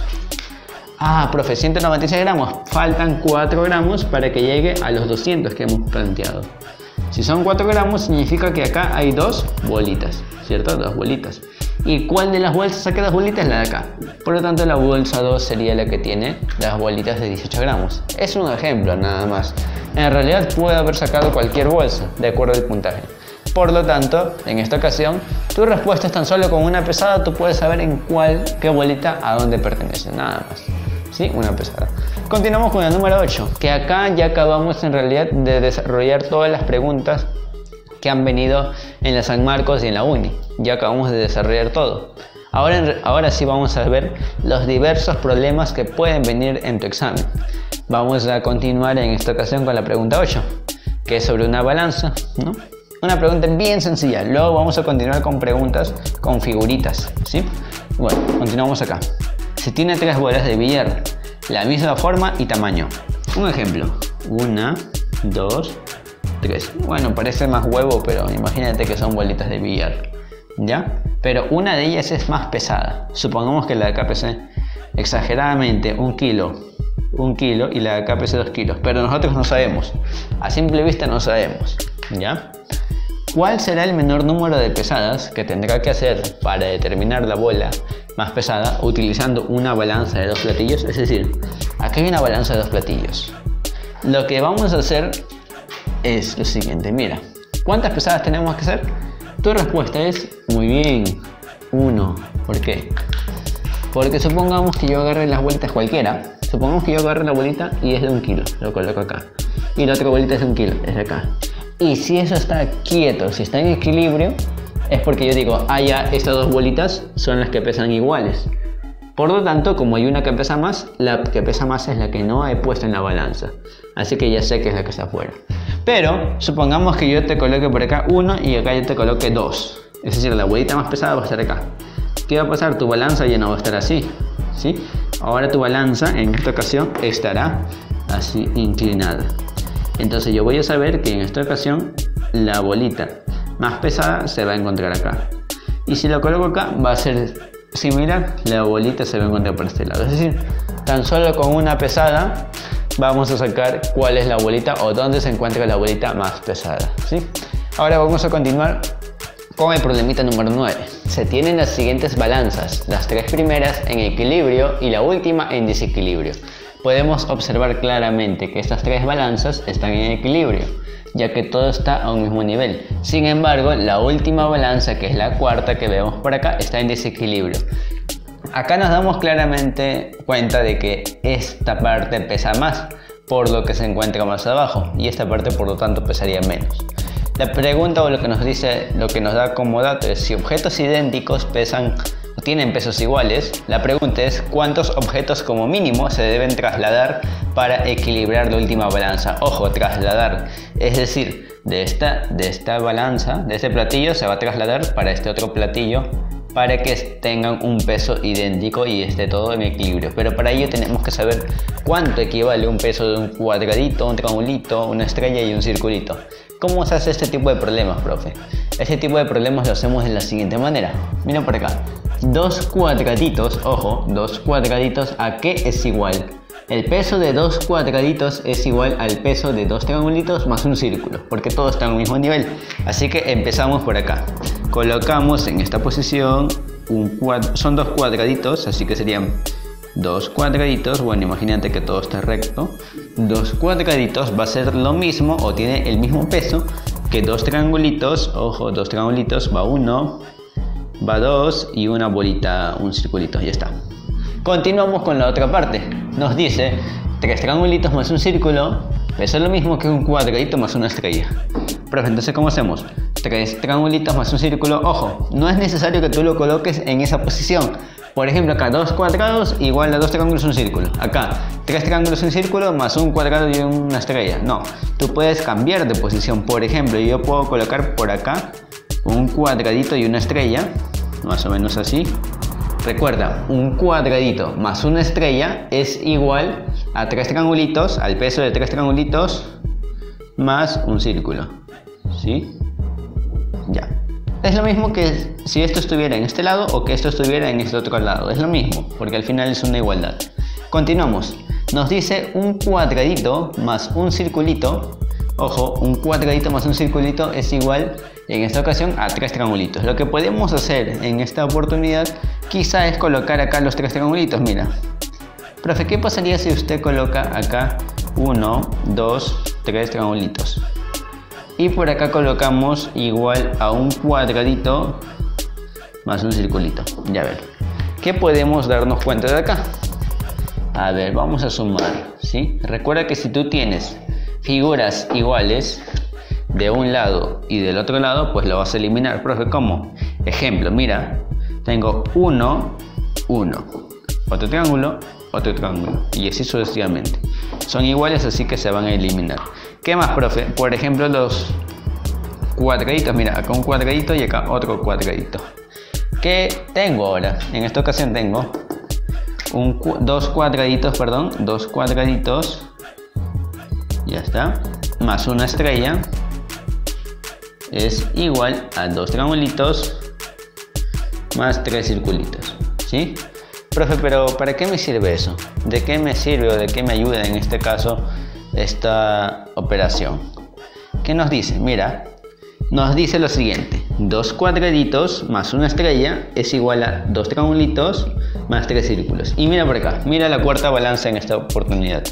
Ah, profe, ciento noventa y seis gramos, faltan cuatro gramos para que llegue a los doscientos que hemos planteado. Si son cuatro gramos, significa que acá hay dos bolitas, ¿cierto? Dos bolitas. ¿Y cuál de las bolsas saca las bolitas? La de acá. Por lo tanto, la bolsa dos sería la que tiene las bolitas de dieciocho gramos. Es un ejemplo nada más. En realidad puede haber sacado cualquier bolsa, de acuerdo al puntaje. Por lo tanto, en esta ocasión, tu respuesta es tan solo con una pesada, tú puedes saber en cuál, qué bolita, a dónde pertenece, nada más. ¿Sí? Una pesada. Continuamos con el número ocho, que acá ya acabamos en realidad de desarrollar todas las preguntas que han venido en la San Marcos y en la Uni. Ya acabamos de desarrollar todo. Ahora, ahora sí vamos a ver los diversos problemas que pueden venir en tu examen. Vamos a continuar en esta ocasión con la pregunta ocho, que es sobre una balanza, ¿no? Una pregunta bien sencilla. Luego vamos a continuar con preguntas con figuritas, ¿sí? Bueno, continuamos acá. Si tiene tres bolas de billar, la misma forma y tamaño. Un ejemplo. Una, dos, tres. Bueno, parece más huevo, pero imagínate que son bolitas de billar, ¿ya? Pero una de ellas es más pesada. Supongamos que la de acá pese exageradamente un kilo, un kilo y la de acá pese dos kilos. Pero nosotros no sabemos. A simple vista no sabemos, ¿ya? ¿Cuál será el menor número de pesadas que tendrá que hacer para determinar la bola más pesada utilizando una balanza de dos platillos? Es decir, aquí hay una balanza de dos platillos. Lo que vamos a hacer es lo siguiente. Mira, ¿cuántas pesadas tenemos que hacer? Tu respuesta es, muy bien, uno. ¿Por qué? Porque supongamos que yo agarre las bolitas cualquiera. Supongamos que yo agarre la bolita y es de un kilo. Lo coloco acá. Y la otra bolita es de un kilo. Es de acá. Y si eso está quieto, si está en equilibrio, es porque yo digo, ah, ya, estas dos bolitas son las que pesan iguales. Por lo tanto, como hay una que pesa más, la que pesa más es la que no he puesto en la balanza. Así que ya sé que es la que está afuera. Pero, supongamos que yo te coloque por acá uno y acá yo te coloque dos. Es decir, la bolita más pesada va a estar acá. ¿Qué va a pasar? Tu balanza ya no va a estar así, ¿sí? Ahora tu balanza, en esta ocasión, estará así inclinada. Entonces yo voy a saber que en esta ocasión la bolita más pesada se va a encontrar acá. Y si lo coloco acá va a ser similar, la bolita se va a encontrar por este lado. Es decir, tan solo con una pesada vamos a sacar cuál es la bolita o dónde se encuentra la bolita más pesada, ¿sí? Ahora vamos a continuar con el problemita número nueve. Se tienen las siguientes balanzas, las tres primeras en equilibrio y la última en desequilibrio. Podemos observar claramente que estas tres balanzas están en equilibrio, ya que todo está a un mismo nivel. Sin embargo, la última balanza, que es la cuarta que vemos por acá, está en desequilibrio. Acá nos damos claramente cuenta de que esta parte pesa más, por lo que se encuentra más abajo, y esta parte por lo tanto pesaría menos. La pregunta o lo que nos dice, lo que nos da como dato es si objetos idénticos pesan o tienen pesos iguales. La pregunta es cuántos objetos como mínimo se deben trasladar para equilibrar la última balanza. Ojo, trasladar, es decir, de esta, de esta balanza, de este platillo se va a trasladar para este otro platillo para que tengan un peso idéntico y esté todo en equilibrio. Pero para ello tenemos que saber cuánto equivale un peso de un cuadradito, un triangulito, una estrella y un circulito. ¿Cómo se hace este tipo de problemas, profe? Este tipo de problemas lo hacemos de la siguiente manera. Mira por acá. Dos cuadraditos, ojo, dos cuadraditos, ¿a qué es igual? El peso de dos cuadraditos es igual al peso de dos triangulitos más un círculo, porque todos están al mismo nivel. Así que empezamos por acá. Colocamos en esta posición, un cuad- son dos cuadraditos, así que serían dos cuadraditos. Bueno, imagínate que todo está recto. Dos cuadraditos va a ser lo mismo o tiene el mismo peso que dos triangulitos. Ojo, dos triangulitos, va uno, va dos y una bolita, un circulito, ya está. Continuamos con la otra parte. Nos dice tres triangulitos más un círculo pesa lo mismo que un cuadradito más una estrella. Profe, entonces ¿cómo hacemos? Tres triangulitos más un círculo. Ojo, no es necesario que tú lo coloques en esa posición. Por ejemplo, acá dos cuadrados igual a dos triángulos un círculo. Acá tres triángulos un círculo más un cuadrado y una estrella. No, tú puedes cambiar de posición. Por ejemplo, yo puedo colocar por acá un cuadradito y una estrella, más o menos así. Recuerda, un cuadradito más una estrella es igual a tres triangulitos, al peso de tres triangulitos más un círculo, ¿sí? Ya. Es lo mismo que si esto estuviera en este lado o que esto estuviera en este otro lado. Es lo mismo, porque al final es una igualdad. Continuamos. Nos dice un cuadradito más un circulito. Ojo, un cuadradito más un circulito es igual en esta ocasión a tres triangulitos. Lo que podemos hacer en esta oportunidad quizá es colocar acá los tres triangulitos. Mira, profe, ¿qué pasaría si usted coloca acá uno, dos, tres triangulitos? Y por acá colocamos igual a un cuadradito más un circulito. Ya ver, ¿qué podemos darnos cuenta de acá? A ver, vamos a sumar, ¿sí? Recuerda que si tú tienes figuras iguales de un lado y del otro lado, pues lo vas a eliminar. Profe, ¿cómo? Ejemplo, mira, tengo uno, uno, otro triángulo, otro triángulo, y así sucesivamente. Son iguales, así que se van a eliminar. ¿Qué más, profe? Por ejemplo, los cuadraditos. Mira, acá un cuadradito y acá otro cuadradito. ¿Qué tengo ahora? En esta ocasión tengo un, dos cuadraditos, perdón, dos cuadraditos, ya está, más una estrella es igual a dos triangulitos más tres circulitos, ¿sí? Profe, pero ¿para qué me sirve eso? ¿De qué me sirve o de qué me ayuda en este caso esta operación? ¿Qué nos dice? Mira, nos dice lo siguiente: dos cuadraditos más una estrella es igual a dos triangulitos más tres círculos. Y mira por acá, mira la cuarta balanza en esta oportunidad.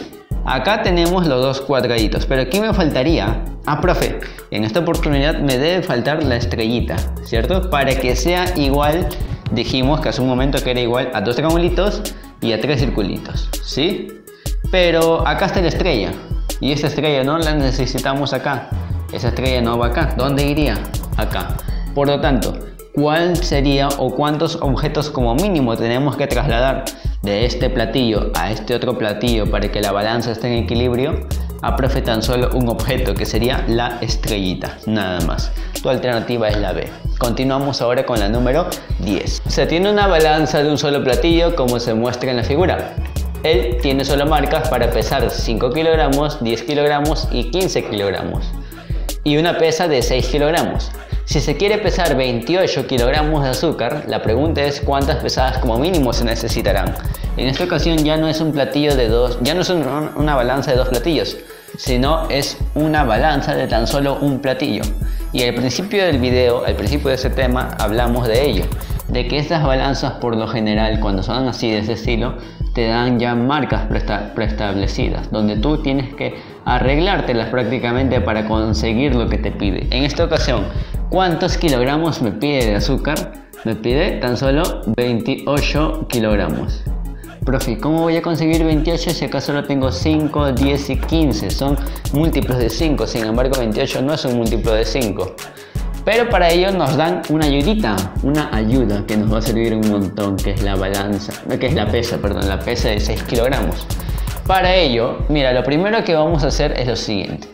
Acá tenemos los dos cuadraditos, pero ¿qué me faltaría? Ah, profe, en esta oportunidad me debe faltar la estrellita, ¿cierto? Para que sea igual, dijimos que hace un momento que era igual a dos triangulitos y a tres circulitos, ¿sí? Pero acá está la estrella, y esta estrella no la necesitamos acá. Esa estrella no va acá. ¿Dónde iría? Acá. Por lo tanto, ¿cuál sería o cuántos objetos como mínimo tenemos que trasladar de este platillo a este otro platillo para que la balanza esté en equilibrio? Ah, profe, tan solo un objeto, que sería la estrellita, nada más. Tu alternativa es la B. Continuamos ahora con la número diez. Se tiene una balanza de un solo platillo como se muestra en la figura. Él tiene solo marcas para pesar cinco kilogramos, diez kilogramos y quince kilogramos. Y una pesa de seis kilogramos. Si se quiere pesar veintiocho kilogramos de azúcar, la pregunta es cuántas pesadas como mínimo se necesitarán. En esta ocasión ya no es un platillo de dos, ya no es un, una balanza de dos platillos, sino es una balanza de tan solo un platillo. Y al principio del video, al principio de ese tema, hablamos de ello, de que estas balanzas por lo general, cuando son así de ese estilo, te dan ya marcas presta preestablecidas, donde tú tienes que arreglártelas prácticamente para conseguir lo que te pide. En esta ocasión, ¿cuántos kilogramos me pide de azúcar? Me pide tan solo veintiocho kilogramos. Profe, ¿cómo voy a conseguir veintiocho si acá solo tengo cinco, diez y quince? Son múltiplos de cinco, sin embargo veintiocho no es un múltiplo de cinco. Pero para ello nos dan una ayudita, una ayuda que nos va a servir un montón, que es la balanza, que es la pesa, perdón, la pesa de seis kilogramos. Para ello, mira, lo primero que vamos a hacer es lo siguiente.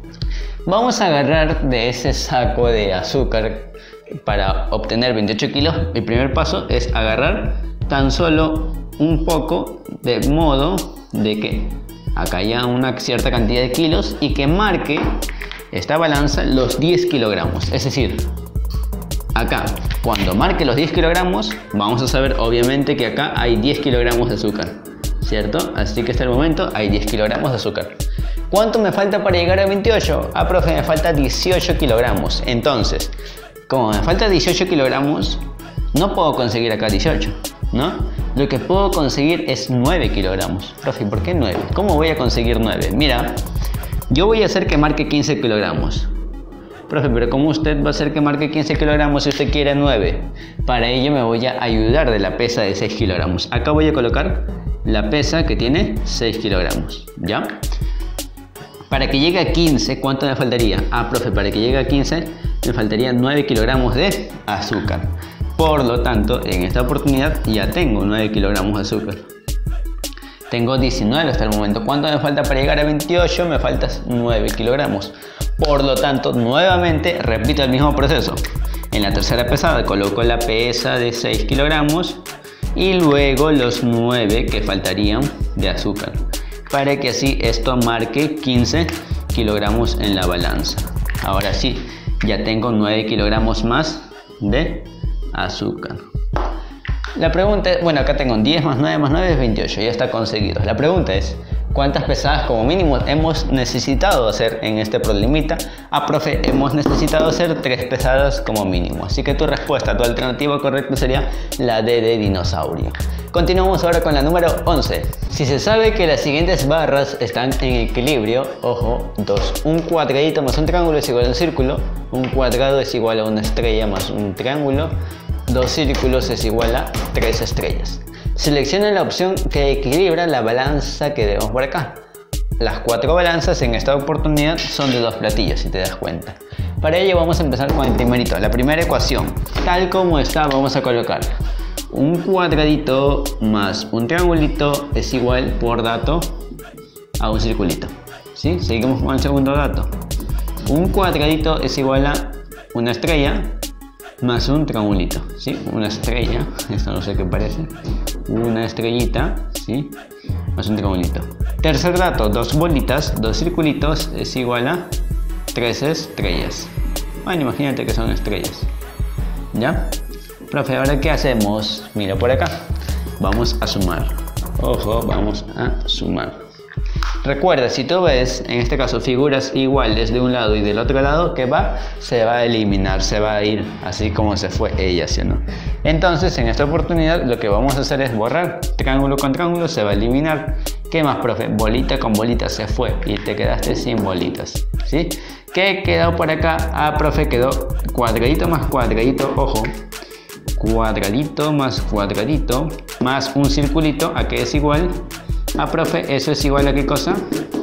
Vamos a agarrar de ese saco de azúcar para obtener veintiocho kilos. El primer paso es agarrar tan solo un poco, de modo de que acá haya una cierta cantidad de kilos y que marque esta balanza los diez kilogramos. Es decir, acá, cuando marque los diez kilogramos, vamos a saber obviamente que acá hay diez kilogramos de azúcar, ¿cierto? Así que hasta el momento hay diez kilogramos de azúcar. ¿Cuánto me falta para llegar a veintiocho? Ah, profe, me falta dieciocho kilogramos. Entonces, como me falta dieciocho kilogramos, no puedo conseguir acá dieciocho, ¿no? Lo que puedo conseguir es nueve kilogramos. Profe, ¿por qué nueve? ¿Cómo voy a conseguir nueve? Mira, yo voy a hacer que marque quince kilogramos. Profe, pero ¿cómo usted va a hacer que marque quince kilogramos si usted quiere nueve? Para ello me voy a ayudar de la pesa de seis kilogramos. Acá voy a colocar la pesa que tiene seis kilogramos, ¿ya? Para que llegue a quince, ¿cuánto me faltaría? Ah, profe, para que llegue a quince me faltarían nueve kilogramos de azúcar. Por lo tanto, en esta oportunidad ya tengo nueve kilogramos de azúcar. Tengo diecinueve hasta el momento. ¿Cuánto me falta para llegar a veintiocho? Me faltan nueve kilogramos. Por lo tanto, nuevamente repito el mismo proceso. En la tercera pesada coloco la pesa de seis kilogramos y luego los nueve que faltarían de azúcar, para que así esto marque quince kilogramos en la balanza. Ahora sí, ya tengo nueve kilogramos más de azúcar. La pregunta es, bueno, acá tengo diez más nueve más nueve es veintiocho, ya está conseguido. La pregunta es, ¿cuántas pesadas como mínimo hemos necesitado hacer en este problemita? Ah, profe, hemos necesitado hacer tres pesadas como mínimo. Así que tu respuesta, tu alternativa correcta sería la D de dinosaurio. Continuamos ahora con la número once. Si se sabe que las siguientes barras están en equilibrio, ojo, dos, un cuadradito más un triángulo es igual a un círculo, un cuadrado es igual a una estrella más un triángulo, dos círculos es igual a tres estrellas. Selecciona la opción que equilibra la balanza que debemos por acá. Las cuatro balanzas en esta oportunidad son de dos platillos, si te das cuenta. Para ello vamos a empezar con el primerito, la primera ecuación. Tal como está, vamos a colocar un cuadradito más un triangulito es igual por dato a un circulito. ¿Sí? Seguimos con el segundo dato. Un cuadradito es igual a una estrella más un triangulito. ¿Sí? Una estrella, esto no sé qué parece. Una estrellita, ¿sí? Más un triangulito. Tercer dato, dos bolitas, dos circulitos es igual a tres estrellas. Bueno, imagínate que son estrellas. ¿Ya? Profe, ¿ahora qué hacemos? Mira por acá. Vamos a sumar. Ojo, vamos a sumar. Recuerda, si tú ves, en este caso, figuras iguales de un lado y del otro lado, ¿qué va? Se va a eliminar, se va a ir así como se fue ella, ¿sí o no? Entonces, en esta oportunidad, lo que vamos a hacer es borrar. Triángulo con triángulo se va a eliminar. ¿Qué más, profe? Bolita con bolita se fue y te quedaste sin bolitas, ¿sí? ¿Qué quedó por acá? Ah, profe, quedó cuadradito más cuadradito, ojo. Cuadradito más cuadradito más un circulito, ¿a qué es igual? Ah, profe, eso es igual a ¿qué cosa?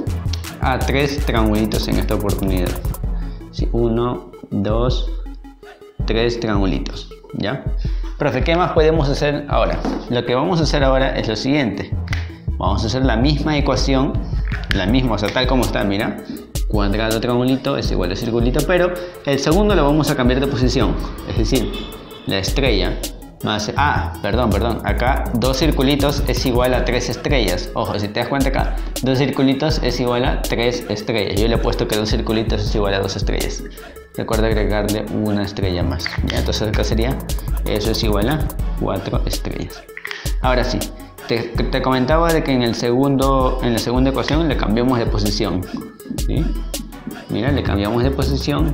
A tres triangulitos en esta oportunidad. Sí, uno, dos, tres triangulitos, ¿ya? Profe, ¿qué más podemos hacer ahora? Lo que vamos a hacer ahora es lo siguiente. Vamos a hacer la misma ecuación, la misma, o sea, tal como está, mira. Cuadrado triangulito es igual a circulito, pero el segundo lo vamos a cambiar de posición. Es decir, la estrella más... Ah, perdón, perdón. Acá dos circulitos es igual a tres estrellas. Ojo, si te das cuenta acá, dos circulitos es igual a tres estrellas. Yo le he puesto que dos circulitos es igual a dos estrellas. Recuerda agregarle una estrella más. ¿Ya? Entonces acá sería, eso es igual a cuatro estrellas. Ahora sí, te, te comentaba de que en, el segundo, en la segunda ecuación le cambiamos de posición. ¿Sí? Mira, le cambiamos de posición.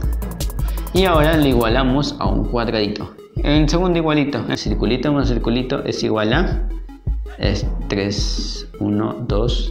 Y ahora le igualamos a un cuadradito. En segundo igualito, el circulito más circulito es igual a es tres, uno, dos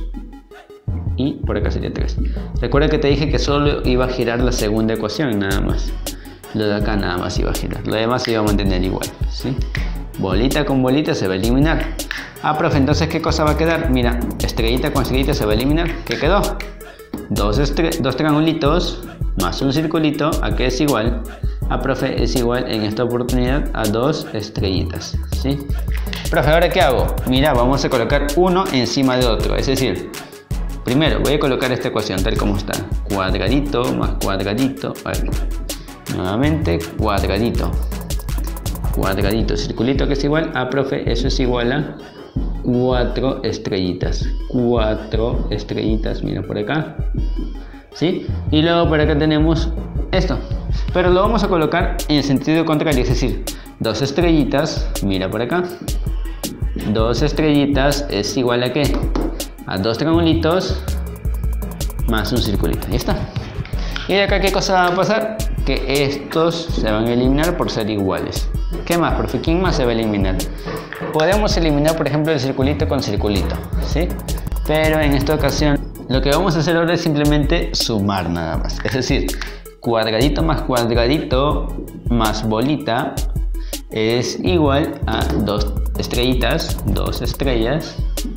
y por acá sería tres. Recuerda que te dije que solo iba a girar la segunda ecuación, nada más. Lo de acá nada más iba a girar, lo demás se iba a mantener igual, ¿sí? Bolita con bolita se va a eliminar. Ah, profe, entonces ¿qué cosa va a quedar? Mira, estrellita con estrellita se va a eliminar. ¿Qué quedó? Dos, dos triangulitos más un circulito, ¿a qué es igual? A, profe, es igual en esta oportunidad a dos estrellitas, ¿sí? Profe, ¿ahora qué hago? Mira, vamos a colocar uno encima de otro, es decir, primero voy a colocar esta ecuación tal como está. Cuadradito más cuadradito, a ver, nuevamente cuadradito, cuadradito, circulito que es igual a, profe, eso es igual a cuatro estrellitas, cuatro estrellitas, mira por acá, ¿sí? Y luego por acá tenemos esto, pero lo vamos a colocar en el sentido contrario, es decir, dos estrellitas, mira por acá, dos estrellitas es igual a ¿qué? A dos triangulitos más un circulito, ya está. Y de acá ¿qué cosa va a pasar? Que estos se van a eliminar por ser iguales. ¿Qué más, profe? ¿Quién más se va a eliminar? Podemos eliminar, por ejemplo, el circulito con circulito, ¿sí? Pero en esta ocasión lo que vamos a hacer ahora es simplemente sumar nada más. Es decir, cuadradito más cuadradito más bolita es igual a dos estrellitas, dos estrellas,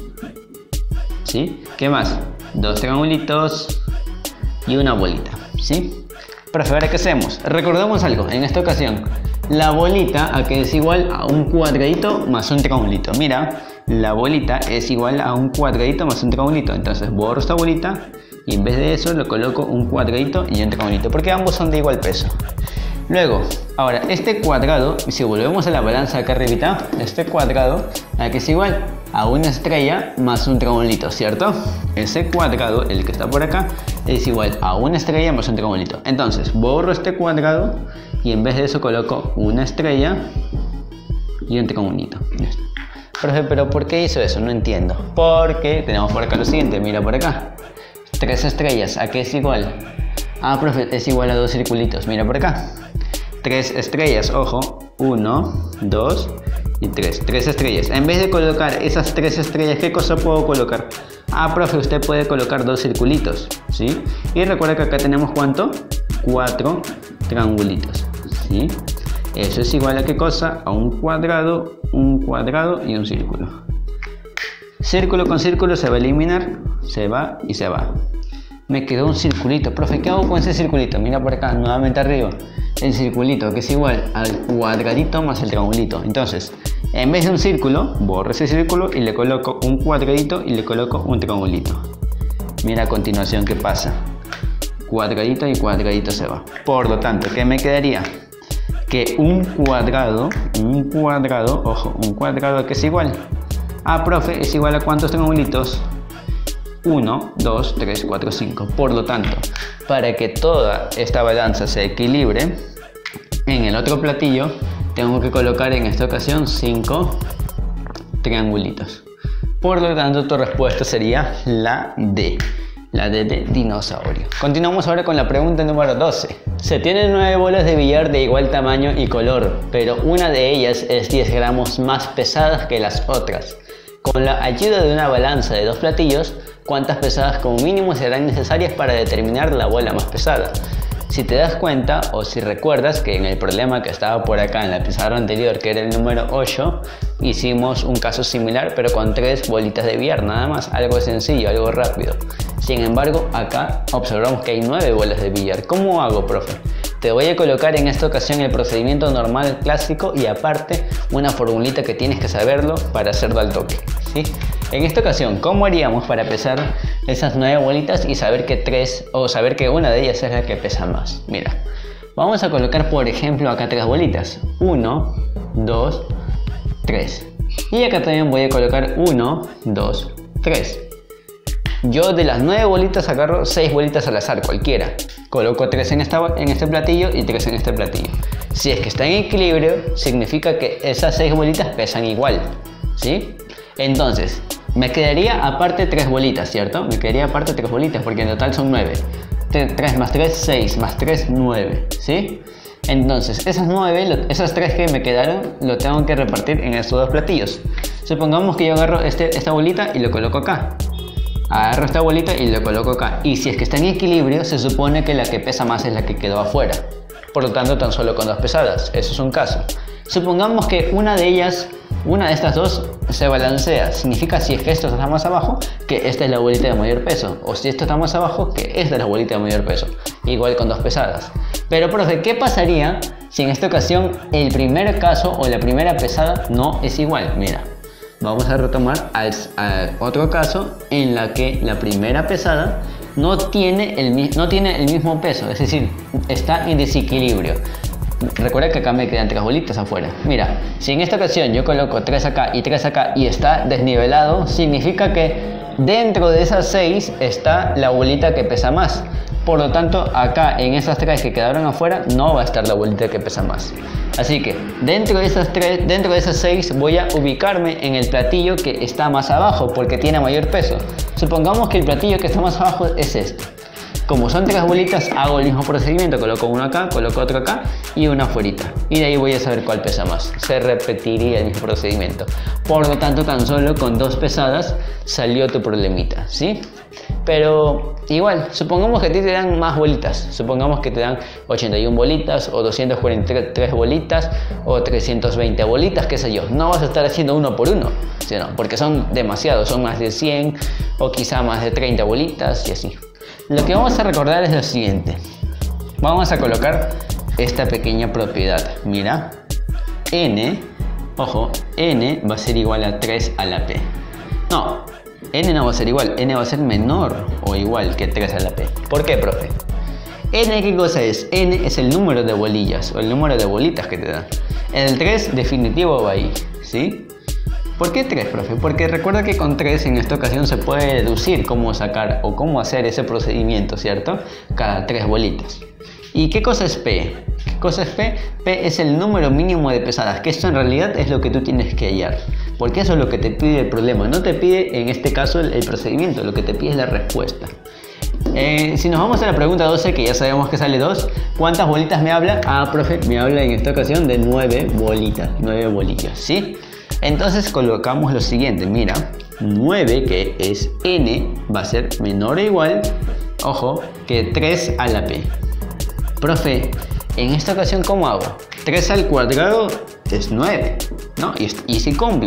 ¿sí? ¿Qué más? Dos triangulitos y una bolita, ¿sí? Profe, ¿ahora qué hacemos? Recordemos algo, en esta ocasión la bolita a que es igual a un cuadradito más un triangulito. Mira, la bolita es igual a un cuadradito más un triangulito. Entonces borro esta bolita y en vez de eso le coloco un cuadradito y un triangulito, porque ambos son de igual peso. Luego, ahora este cuadrado, si volvemos a la balanza acá arribita, este cuadrado a que es igual a una estrella más un triangulito, ¿cierto? Ese cuadrado, el que está por acá, es igual a una estrella más un triangulito. Entonces borro este cuadrado y en vez de eso coloco una estrella y un triangulito. Profe, pero ¿por qué hizo eso? No entiendo. Porque tenemos por acá lo siguiente, mira por acá. Tres estrellas, ¿a qué es igual? Ah, profe, es igual a dos circulitos, mira por acá. Tres estrellas, ojo, uno, dos y tres. Tres estrellas. En vez de colocar esas tres estrellas, ¿qué cosa puedo colocar? Ah, profe, usted puede colocar dos circulitos, ¿sí? Y recuerda que acá tenemos ¿cuánto? Cuatro triangulitos, ¿sí? Eso es igual a ¿qué cosa? A un cuadrado, un cuadrado y un círculo. Círculo con círculo se va a eliminar, se va y se va. Me quedó un circulito. Profe, ¿qué hago con ese circulito? Mira por acá, nuevamente arriba. El circulito, que es igual al cuadradito más el triangulito. Entonces, en vez de un círculo, borro ese círculo y le coloco un cuadradito y le coloco un triangulito. Mira a continuación qué pasa. Cuadradito y cuadradito se va. Por lo tanto, ¿qué me quedaría? Que un cuadrado, un cuadrado, ojo, un cuadrado que es igual. Ah, profe, ¿es igual a cuántos triangulitos? uno, dos, tres, cuatro, cinco. Por lo tanto, para que toda esta balanza se equilibre, en el otro platillo tengo que colocar en esta ocasión cinco triangulitos. Por lo tanto, tu respuesta sería la D. La D de dinosaurio. Continuamos ahora con la pregunta número doce. Se tienen nueve bolas de billar de igual tamaño y color, pero una de ellas es diez gramos más pesada que las otras. Con la ayuda de una balanza de dos platillos, ¿cuántas pesadas como mínimo serán necesarias para determinar la bola más pesada? Si te das cuenta o si recuerdas que en el problema que estaba por acá en la pizarra anterior, que era el número ocho, hicimos un caso similar pero con tres bolitas de billar nada más, algo sencillo, algo rápido. Sin embargo, acá observamos que hay nueve bolas de billar. ¿Cómo hago, profe? Te voy a colocar en esta ocasión el procedimiento normal clásico y aparte una formulita que tienes que saberlo para hacerlo al toque, ¿sí? En esta ocasión, ¿cómo haríamos para pesar esas nueve bolitas y saber que tres o saber que una de ellas es la que pesa más? Mira, vamos a colocar por ejemplo acá tres bolitas. uno, dos, tres. Y acá también voy a colocar uno, dos, tres. Yo de las nueve bolitas agarro seis bolitas al azar, cualquiera. Coloco tres en, esta, en este platillo y tres en este platillo. Si es que está en equilibrio, significa que esas seis bolitas pesan igual, ¿sí? Entonces, me quedaría aparte tres bolitas, ¿cierto? Me quedaría aparte tres bolitas porque en total son nueve. tres más tres, seis, más tres, nueve, ¿sí? Entonces, esas nueve, esas tres que me quedaron, lo tengo que repartir en estos dos platillos. Supongamos que yo agarro este, esta bolita y lo coloco acá. Agarro esta bolita y lo coloco acá. Y si es que está en equilibrio, se supone que la que pesa más es la que quedó afuera. Por lo tanto, tan solo con dos pesadas. Eso es un caso. Supongamos que una de ellas, una de estas dos, se balancea. Significa si es que esto está más abajo, que esta es la bolita de mayor peso. O si esto está más abajo, que esta es la bolita de mayor peso. Igual con dos pesadas. Pero, profe, ¿qué pasaría si en esta ocasión el primer caso o la primera pesada no es igual? Mira. Vamos a retomar al, a otro caso en la que la primera pesada no tiene, el, no tiene el mismo peso, es decir, está en desequilibrio. Recuerda que acá me quedan tres bolitas afuera. Mira, si en esta ocasión yo coloco tres acá y tres acá y está desnivelado, significa que dentro de esas seis está la bolita que pesa más. Por lo tanto, acá en esas tres que quedaron afuera no va a estar la bolita que pesa más. Así que dentro de esas tres, dentro de esas seis voy a ubicarme en el platillo que está más abajo porque tiene mayor peso. Supongamos que el platillo que está más abajo es este. Como son tres bolitas, hago el mismo procedimiento, coloco uno acá, coloco otro acá y una afuerita. Y de ahí voy a saber cuál pesa más. Se repetiría el mismo procedimiento. Por lo tanto, tan solo con dos pesadas salió tu problemita, ¿sí? Pero igual, supongamos que a ti te dan más bolitas. Supongamos que te dan ochenta y una bolitas o doscientas cuarenta y tres bolitas o trescientas veinte bolitas, qué sé yo. No vas a estar haciendo uno por uno, ¿sí? No, porque son demasiados, son más de cien o quizá más de treinta bolitas y así. Lo que vamos a recordar es lo siguiente. Vamos a colocar esta pequeña propiedad. Mira, n, ojo, n va a ser igual a tres a la p. No, n no va a ser igual, n va a ser menor o igual que tres a la p. ¿Por qué, profe? N, ¿qué cosa es? N es el número de bolillas o el número de bolitas que te dan. El tres definitivo va ahí, ¿sí? ¿Por qué tres, profe? Porque recuerda que con tres en esta ocasión se puede deducir cómo sacar o cómo hacer ese procedimiento, ¿cierto? Cada tres bolitas. ¿Y qué cosa es P? ¿Qué cosa es P? P es el número mínimo de pesadas, que esto en realidad es lo que tú tienes que hallar. Porque eso es lo que te pide el problema. No te pide en este caso el, el procedimiento, lo que te pide es la respuesta. Eh, si nos vamos a la pregunta doce, que ya sabemos que sale dos, ¿cuántas bolitas me habla? Ah, profe, me habla en esta ocasión de nueve bolitas, nueve bolillas, ¿sí? Entonces colocamos lo siguiente, mira, nueve que es n va a ser menor o igual, ojo, que tres a la p. Profe, en esta ocasión ¿cómo hago? tres al cuadrado es nueve, ¿no? Y, y si cumple.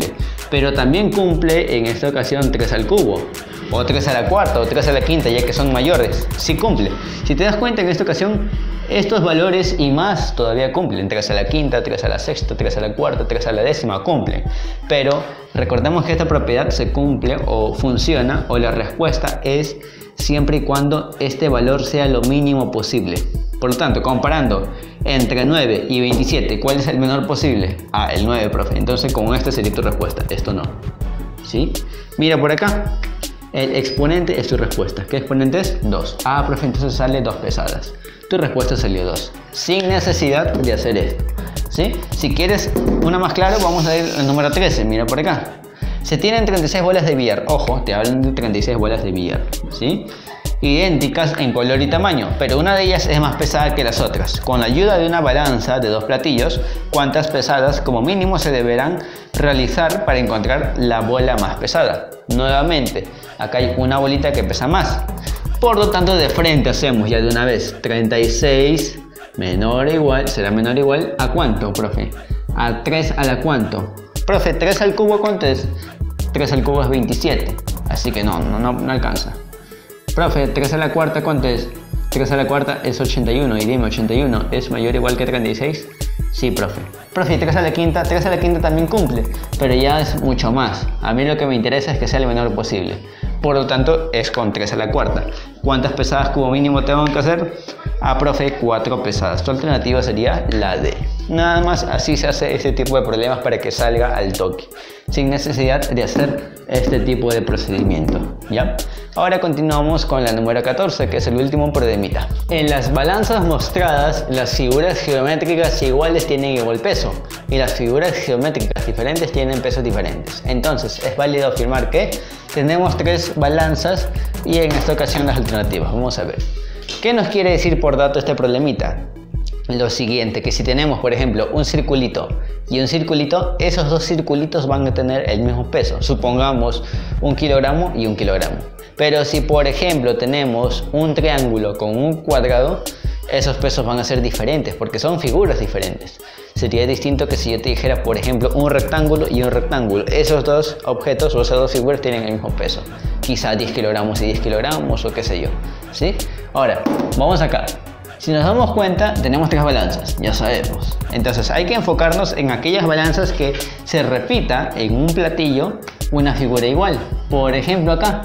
pero también cumple en esta ocasión tres al cubo, o tres a la cuarta, o tres a la quinta, ya que son mayores. Sí cumple. Si te das cuenta, en esta ocasión estos valores y más todavía cumplen. tres a la quinta, tres a la sexta, tres a la cuarta, tres a la décima cumplen. Pero recordemos que esta propiedad se cumple o funciona, o la respuesta es siempre y cuando este valor sea lo mínimo posible. Por lo tanto, comparando entre nueve y veintisiete, ¿cuál es el menor posible? Ah, el nueve, profe. Entonces con esta sería tu respuesta. Esto no. ¿Sí? Mira por acá. El exponente es tu respuesta. ¿Qué exponente es? dos. Ah, profe, entonces sale dos pesadas. Tu respuesta salió dos. Sin necesidad de hacer esto. ¿Sí? Si quieres una más clara, vamos a ir al número trece. Mira por acá. Se tienen treinta y seis bolas de billar. Ojo, te hablan de treinta y seis bolas de billar. ¿Sí? Idénticas en color y tamaño, pero una de ellas es más pesada que las otras. Con la ayuda de una balanza de dos platillos, ¿cuántas pesadas como mínimo se deberán realizar para encontrar la bola más pesada? Nuevamente, acá hay una bolita que pesa más. Por lo tanto, de frente hacemos ya de una vez treinta y seis menor o igual, será menor o igual a ¿cuánto, profe? A tres a la ¿cuánto? Profe, tres al cubo, ¿cuánto es? tres al cubo es veintisiete, así que no, no, no, no alcanza. Profe, tres a la cuarta, ¿cuánto es? tres a la cuarta es ochenta y uno, y dime, ¿ochenta y uno es mayor o igual que treinta y seis? Sí, profe. Profe, tres a la quinta, tres a la quinta también cumple, pero ya es mucho más. A mí lo que me interesa es que sea lo menor posible. Por lo tanto, es con tres a la cuarta. ¿Cuántas pesadas como mínimo tengo que hacer? Ah, profe, cuatro pesadas. Tu alternativa sería la D. Nada más así se hace este tipo de problemas para que salga al toque, sin necesidad de hacer este tipo de procedimiento, ¿ya? Ahora continuamos con la número catorce, que es el último problemita. En las balanzas mostradas, las figuras geométricas iguales tienen igual peso y las figuras geométricas diferentes tienen pesos diferentes. Entonces, es válido afirmar que tenemos tres balanzas y en esta ocasión las alternativas. Vamos a ver. ¿Qué nos quiere decir por dato este problemita? Lo siguiente, que si tenemos, por ejemplo, un circulito y un circulito, esos dos circulitos van a tener el mismo peso. Supongamos un kilogramo y un kilogramo. Pero si, por ejemplo, tenemos un triángulo con un cuadrado, esos pesos van a ser diferentes porque son figuras diferentes. Sería distinto que si yo te dijera, por ejemplo, un rectángulo y un rectángulo. Esos dos objetos o esas dos figuras tienen el mismo peso. Quizá diez kilogramos y diez kilogramos o qué sé yo. ¿Sí? Ahora, vamos acá. Si nos damos cuenta, tenemos tres balanzas, ya sabemos. Entonces hay que enfocarnos en aquellas balanzas que se repita en un platillo una figura igual. Por ejemplo, acá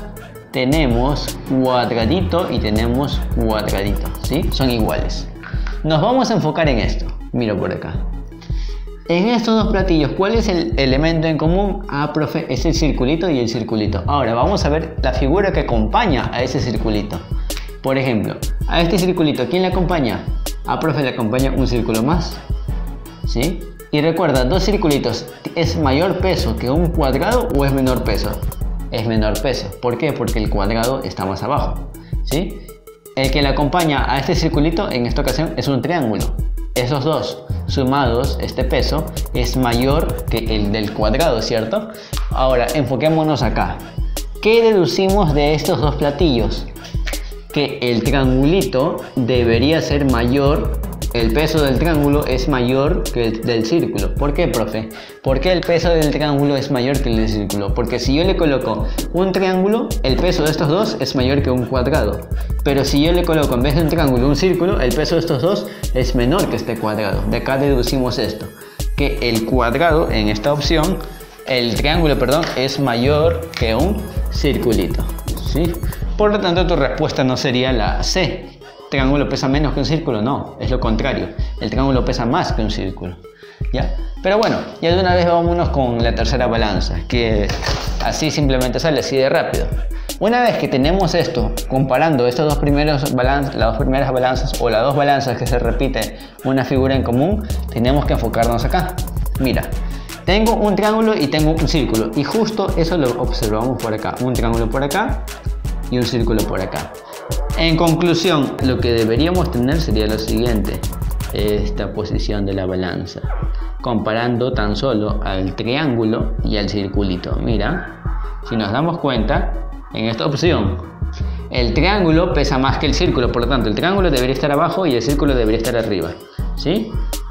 tenemos cuadradito y tenemos cuadradito, ¿sí? Son iguales. Nos vamos a enfocar en esto. Miro por acá. En estos dos platillos, ¿cuál es el elemento en común? Ah, profe, es el circulito y el circulito. Ahora vamos a ver la figura que acompaña a ese circulito. Por ejemplo, a este circulito, ¿quién le acompaña? Ah, profe, le acompaña un círculo más, ¿sí? Y recuerda, dos circulitos, ¿es mayor peso que un cuadrado o es menor peso? Es menor peso. ¿Por qué? Porque el cuadrado está más abajo, ¿sí? El que le acompaña a este circulito, en esta ocasión, es un triángulo. Esos dos sumados, este peso, es mayor que el del cuadrado, ¿cierto? Ahora, enfoquémonos acá. ¿Qué deducimos de estos dos platillos? Que el triangulito debería ser mayor, el peso del triángulo es mayor que el del círculo. ¿Por qué, profe? ¿Por qué el peso del triángulo es mayor que el del círculo? Porque si yo le coloco un triángulo, el peso de estos dos es mayor que un cuadrado. Pero si yo le coloco en vez de un triángulo un círculo, el peso de estos dos es menor que este cuadrado. De acá deducimos esto, que el cuadrado en esta opción, el triángulo, perdón, es mayor que un circulito, ¿sí? Por lo tanto, tu respuesta no sería la C. ¿Triángulo pesa menos que un círculo? No, es lo contrario. El triángulo pesa más que un círculo, ¿ya? Pero bueno, ya de una vez vámonos con la tercera balanza, que así simplemente sale, así de rápido. Una vez que tenemos esto, comparando estos dos primeros balanzas, las dos primeras balanzas o las dos balanzas que se repiten una figura en común, tenemos que enfocarnos acá. Mira, tengo un triángulo y tengo un círculo, y justo eso lo observamos por acá. Un triángulo por acá y un círculo por acá. En conclusión, lo que deberíamos tener sería lo siguiente: esta posición de la balanza, comparando tan solo al triángulo y al circulito. Mira, si nos damos cuenta, en esta opción el triángulo pesa más que el círculo, por lo tanto el triángulo debería estar abajo y el círculo debería estar arriba, ¿sí?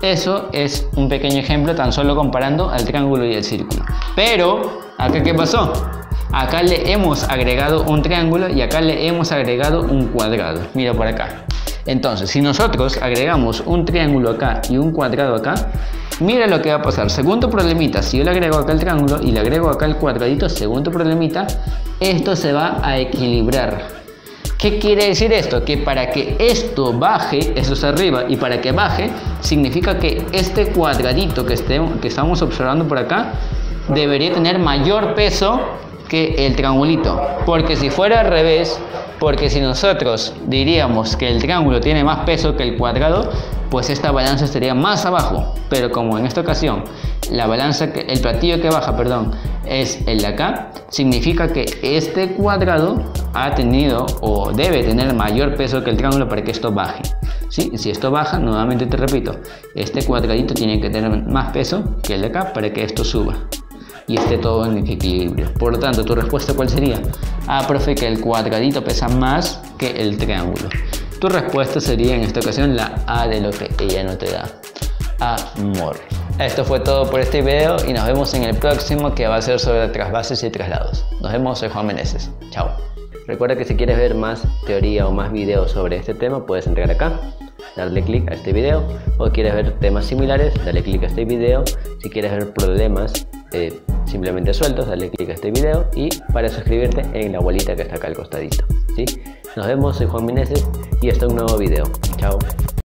Eso es un pequeño ejemplo tan solo comparando al triángulo y el círculo. Pero, ¿acá qué pasó? Acá le hemos agregado un triángulo y acá le hemos agregado un cuadrado. Mira por acá. Entonces, si nosotros agregamos un triángulo acá y un cuadrado acá, mira lo que va a pasar. Según tu problemita, si yo le agrego acá el triángulo y le agrego acá el cuadradito, según tu problemita, esto se va a equilibrar. ¿Qué quiere decir esto? Que para que esto baje, esto es arriba, y para que baje, significa que este cuadradito que, esté, que estamos observando por acá, debería tener mayor peso que el triangulito. Porque si fuera al revés, porque si nosotros diríamos que el triángulo tiene más peso que el cuadrado, pues esta balanza estaría más abajo. Pero como en esta ocasión la balanza, que, el platillo que baja, perdón, es el de acá, significa que este cuadrado ha tenido o debe tener mayor peso que el triángulo para que esto baje. ¿Sí? Si esto baja, nuevamente te repito, este cuadradito tiene que tener más peso que el de acá para que esto suba y esté todo en equilibrio. Por lo tanto, ¿tu respuesta cuál sería? Ah, profe, que el cuadradito pesa más que el triángulo. Tu respuesta sería en esta ocasión la A de lo que ella no te da. Amor. Esto fue todo por este video y nos vemos en el próximo, que va a ser sobre trasvases y traslados. Nos vemos, soy Juan Meneses. Chao. Recuerda que si quieres ver más teoría o más videos sobre este tema, puedes entrar acá, darle clic a este video, o quieres ver temas similares, dale clic a este video. Si quieres ver problemas eh, simplemente sueltos, dale clic a este video, y para suscribirte en la bolita que está acá al costadito, ¿sí? Nos vemos, soy Juan Meneses y hasta un nuevo video. Chao.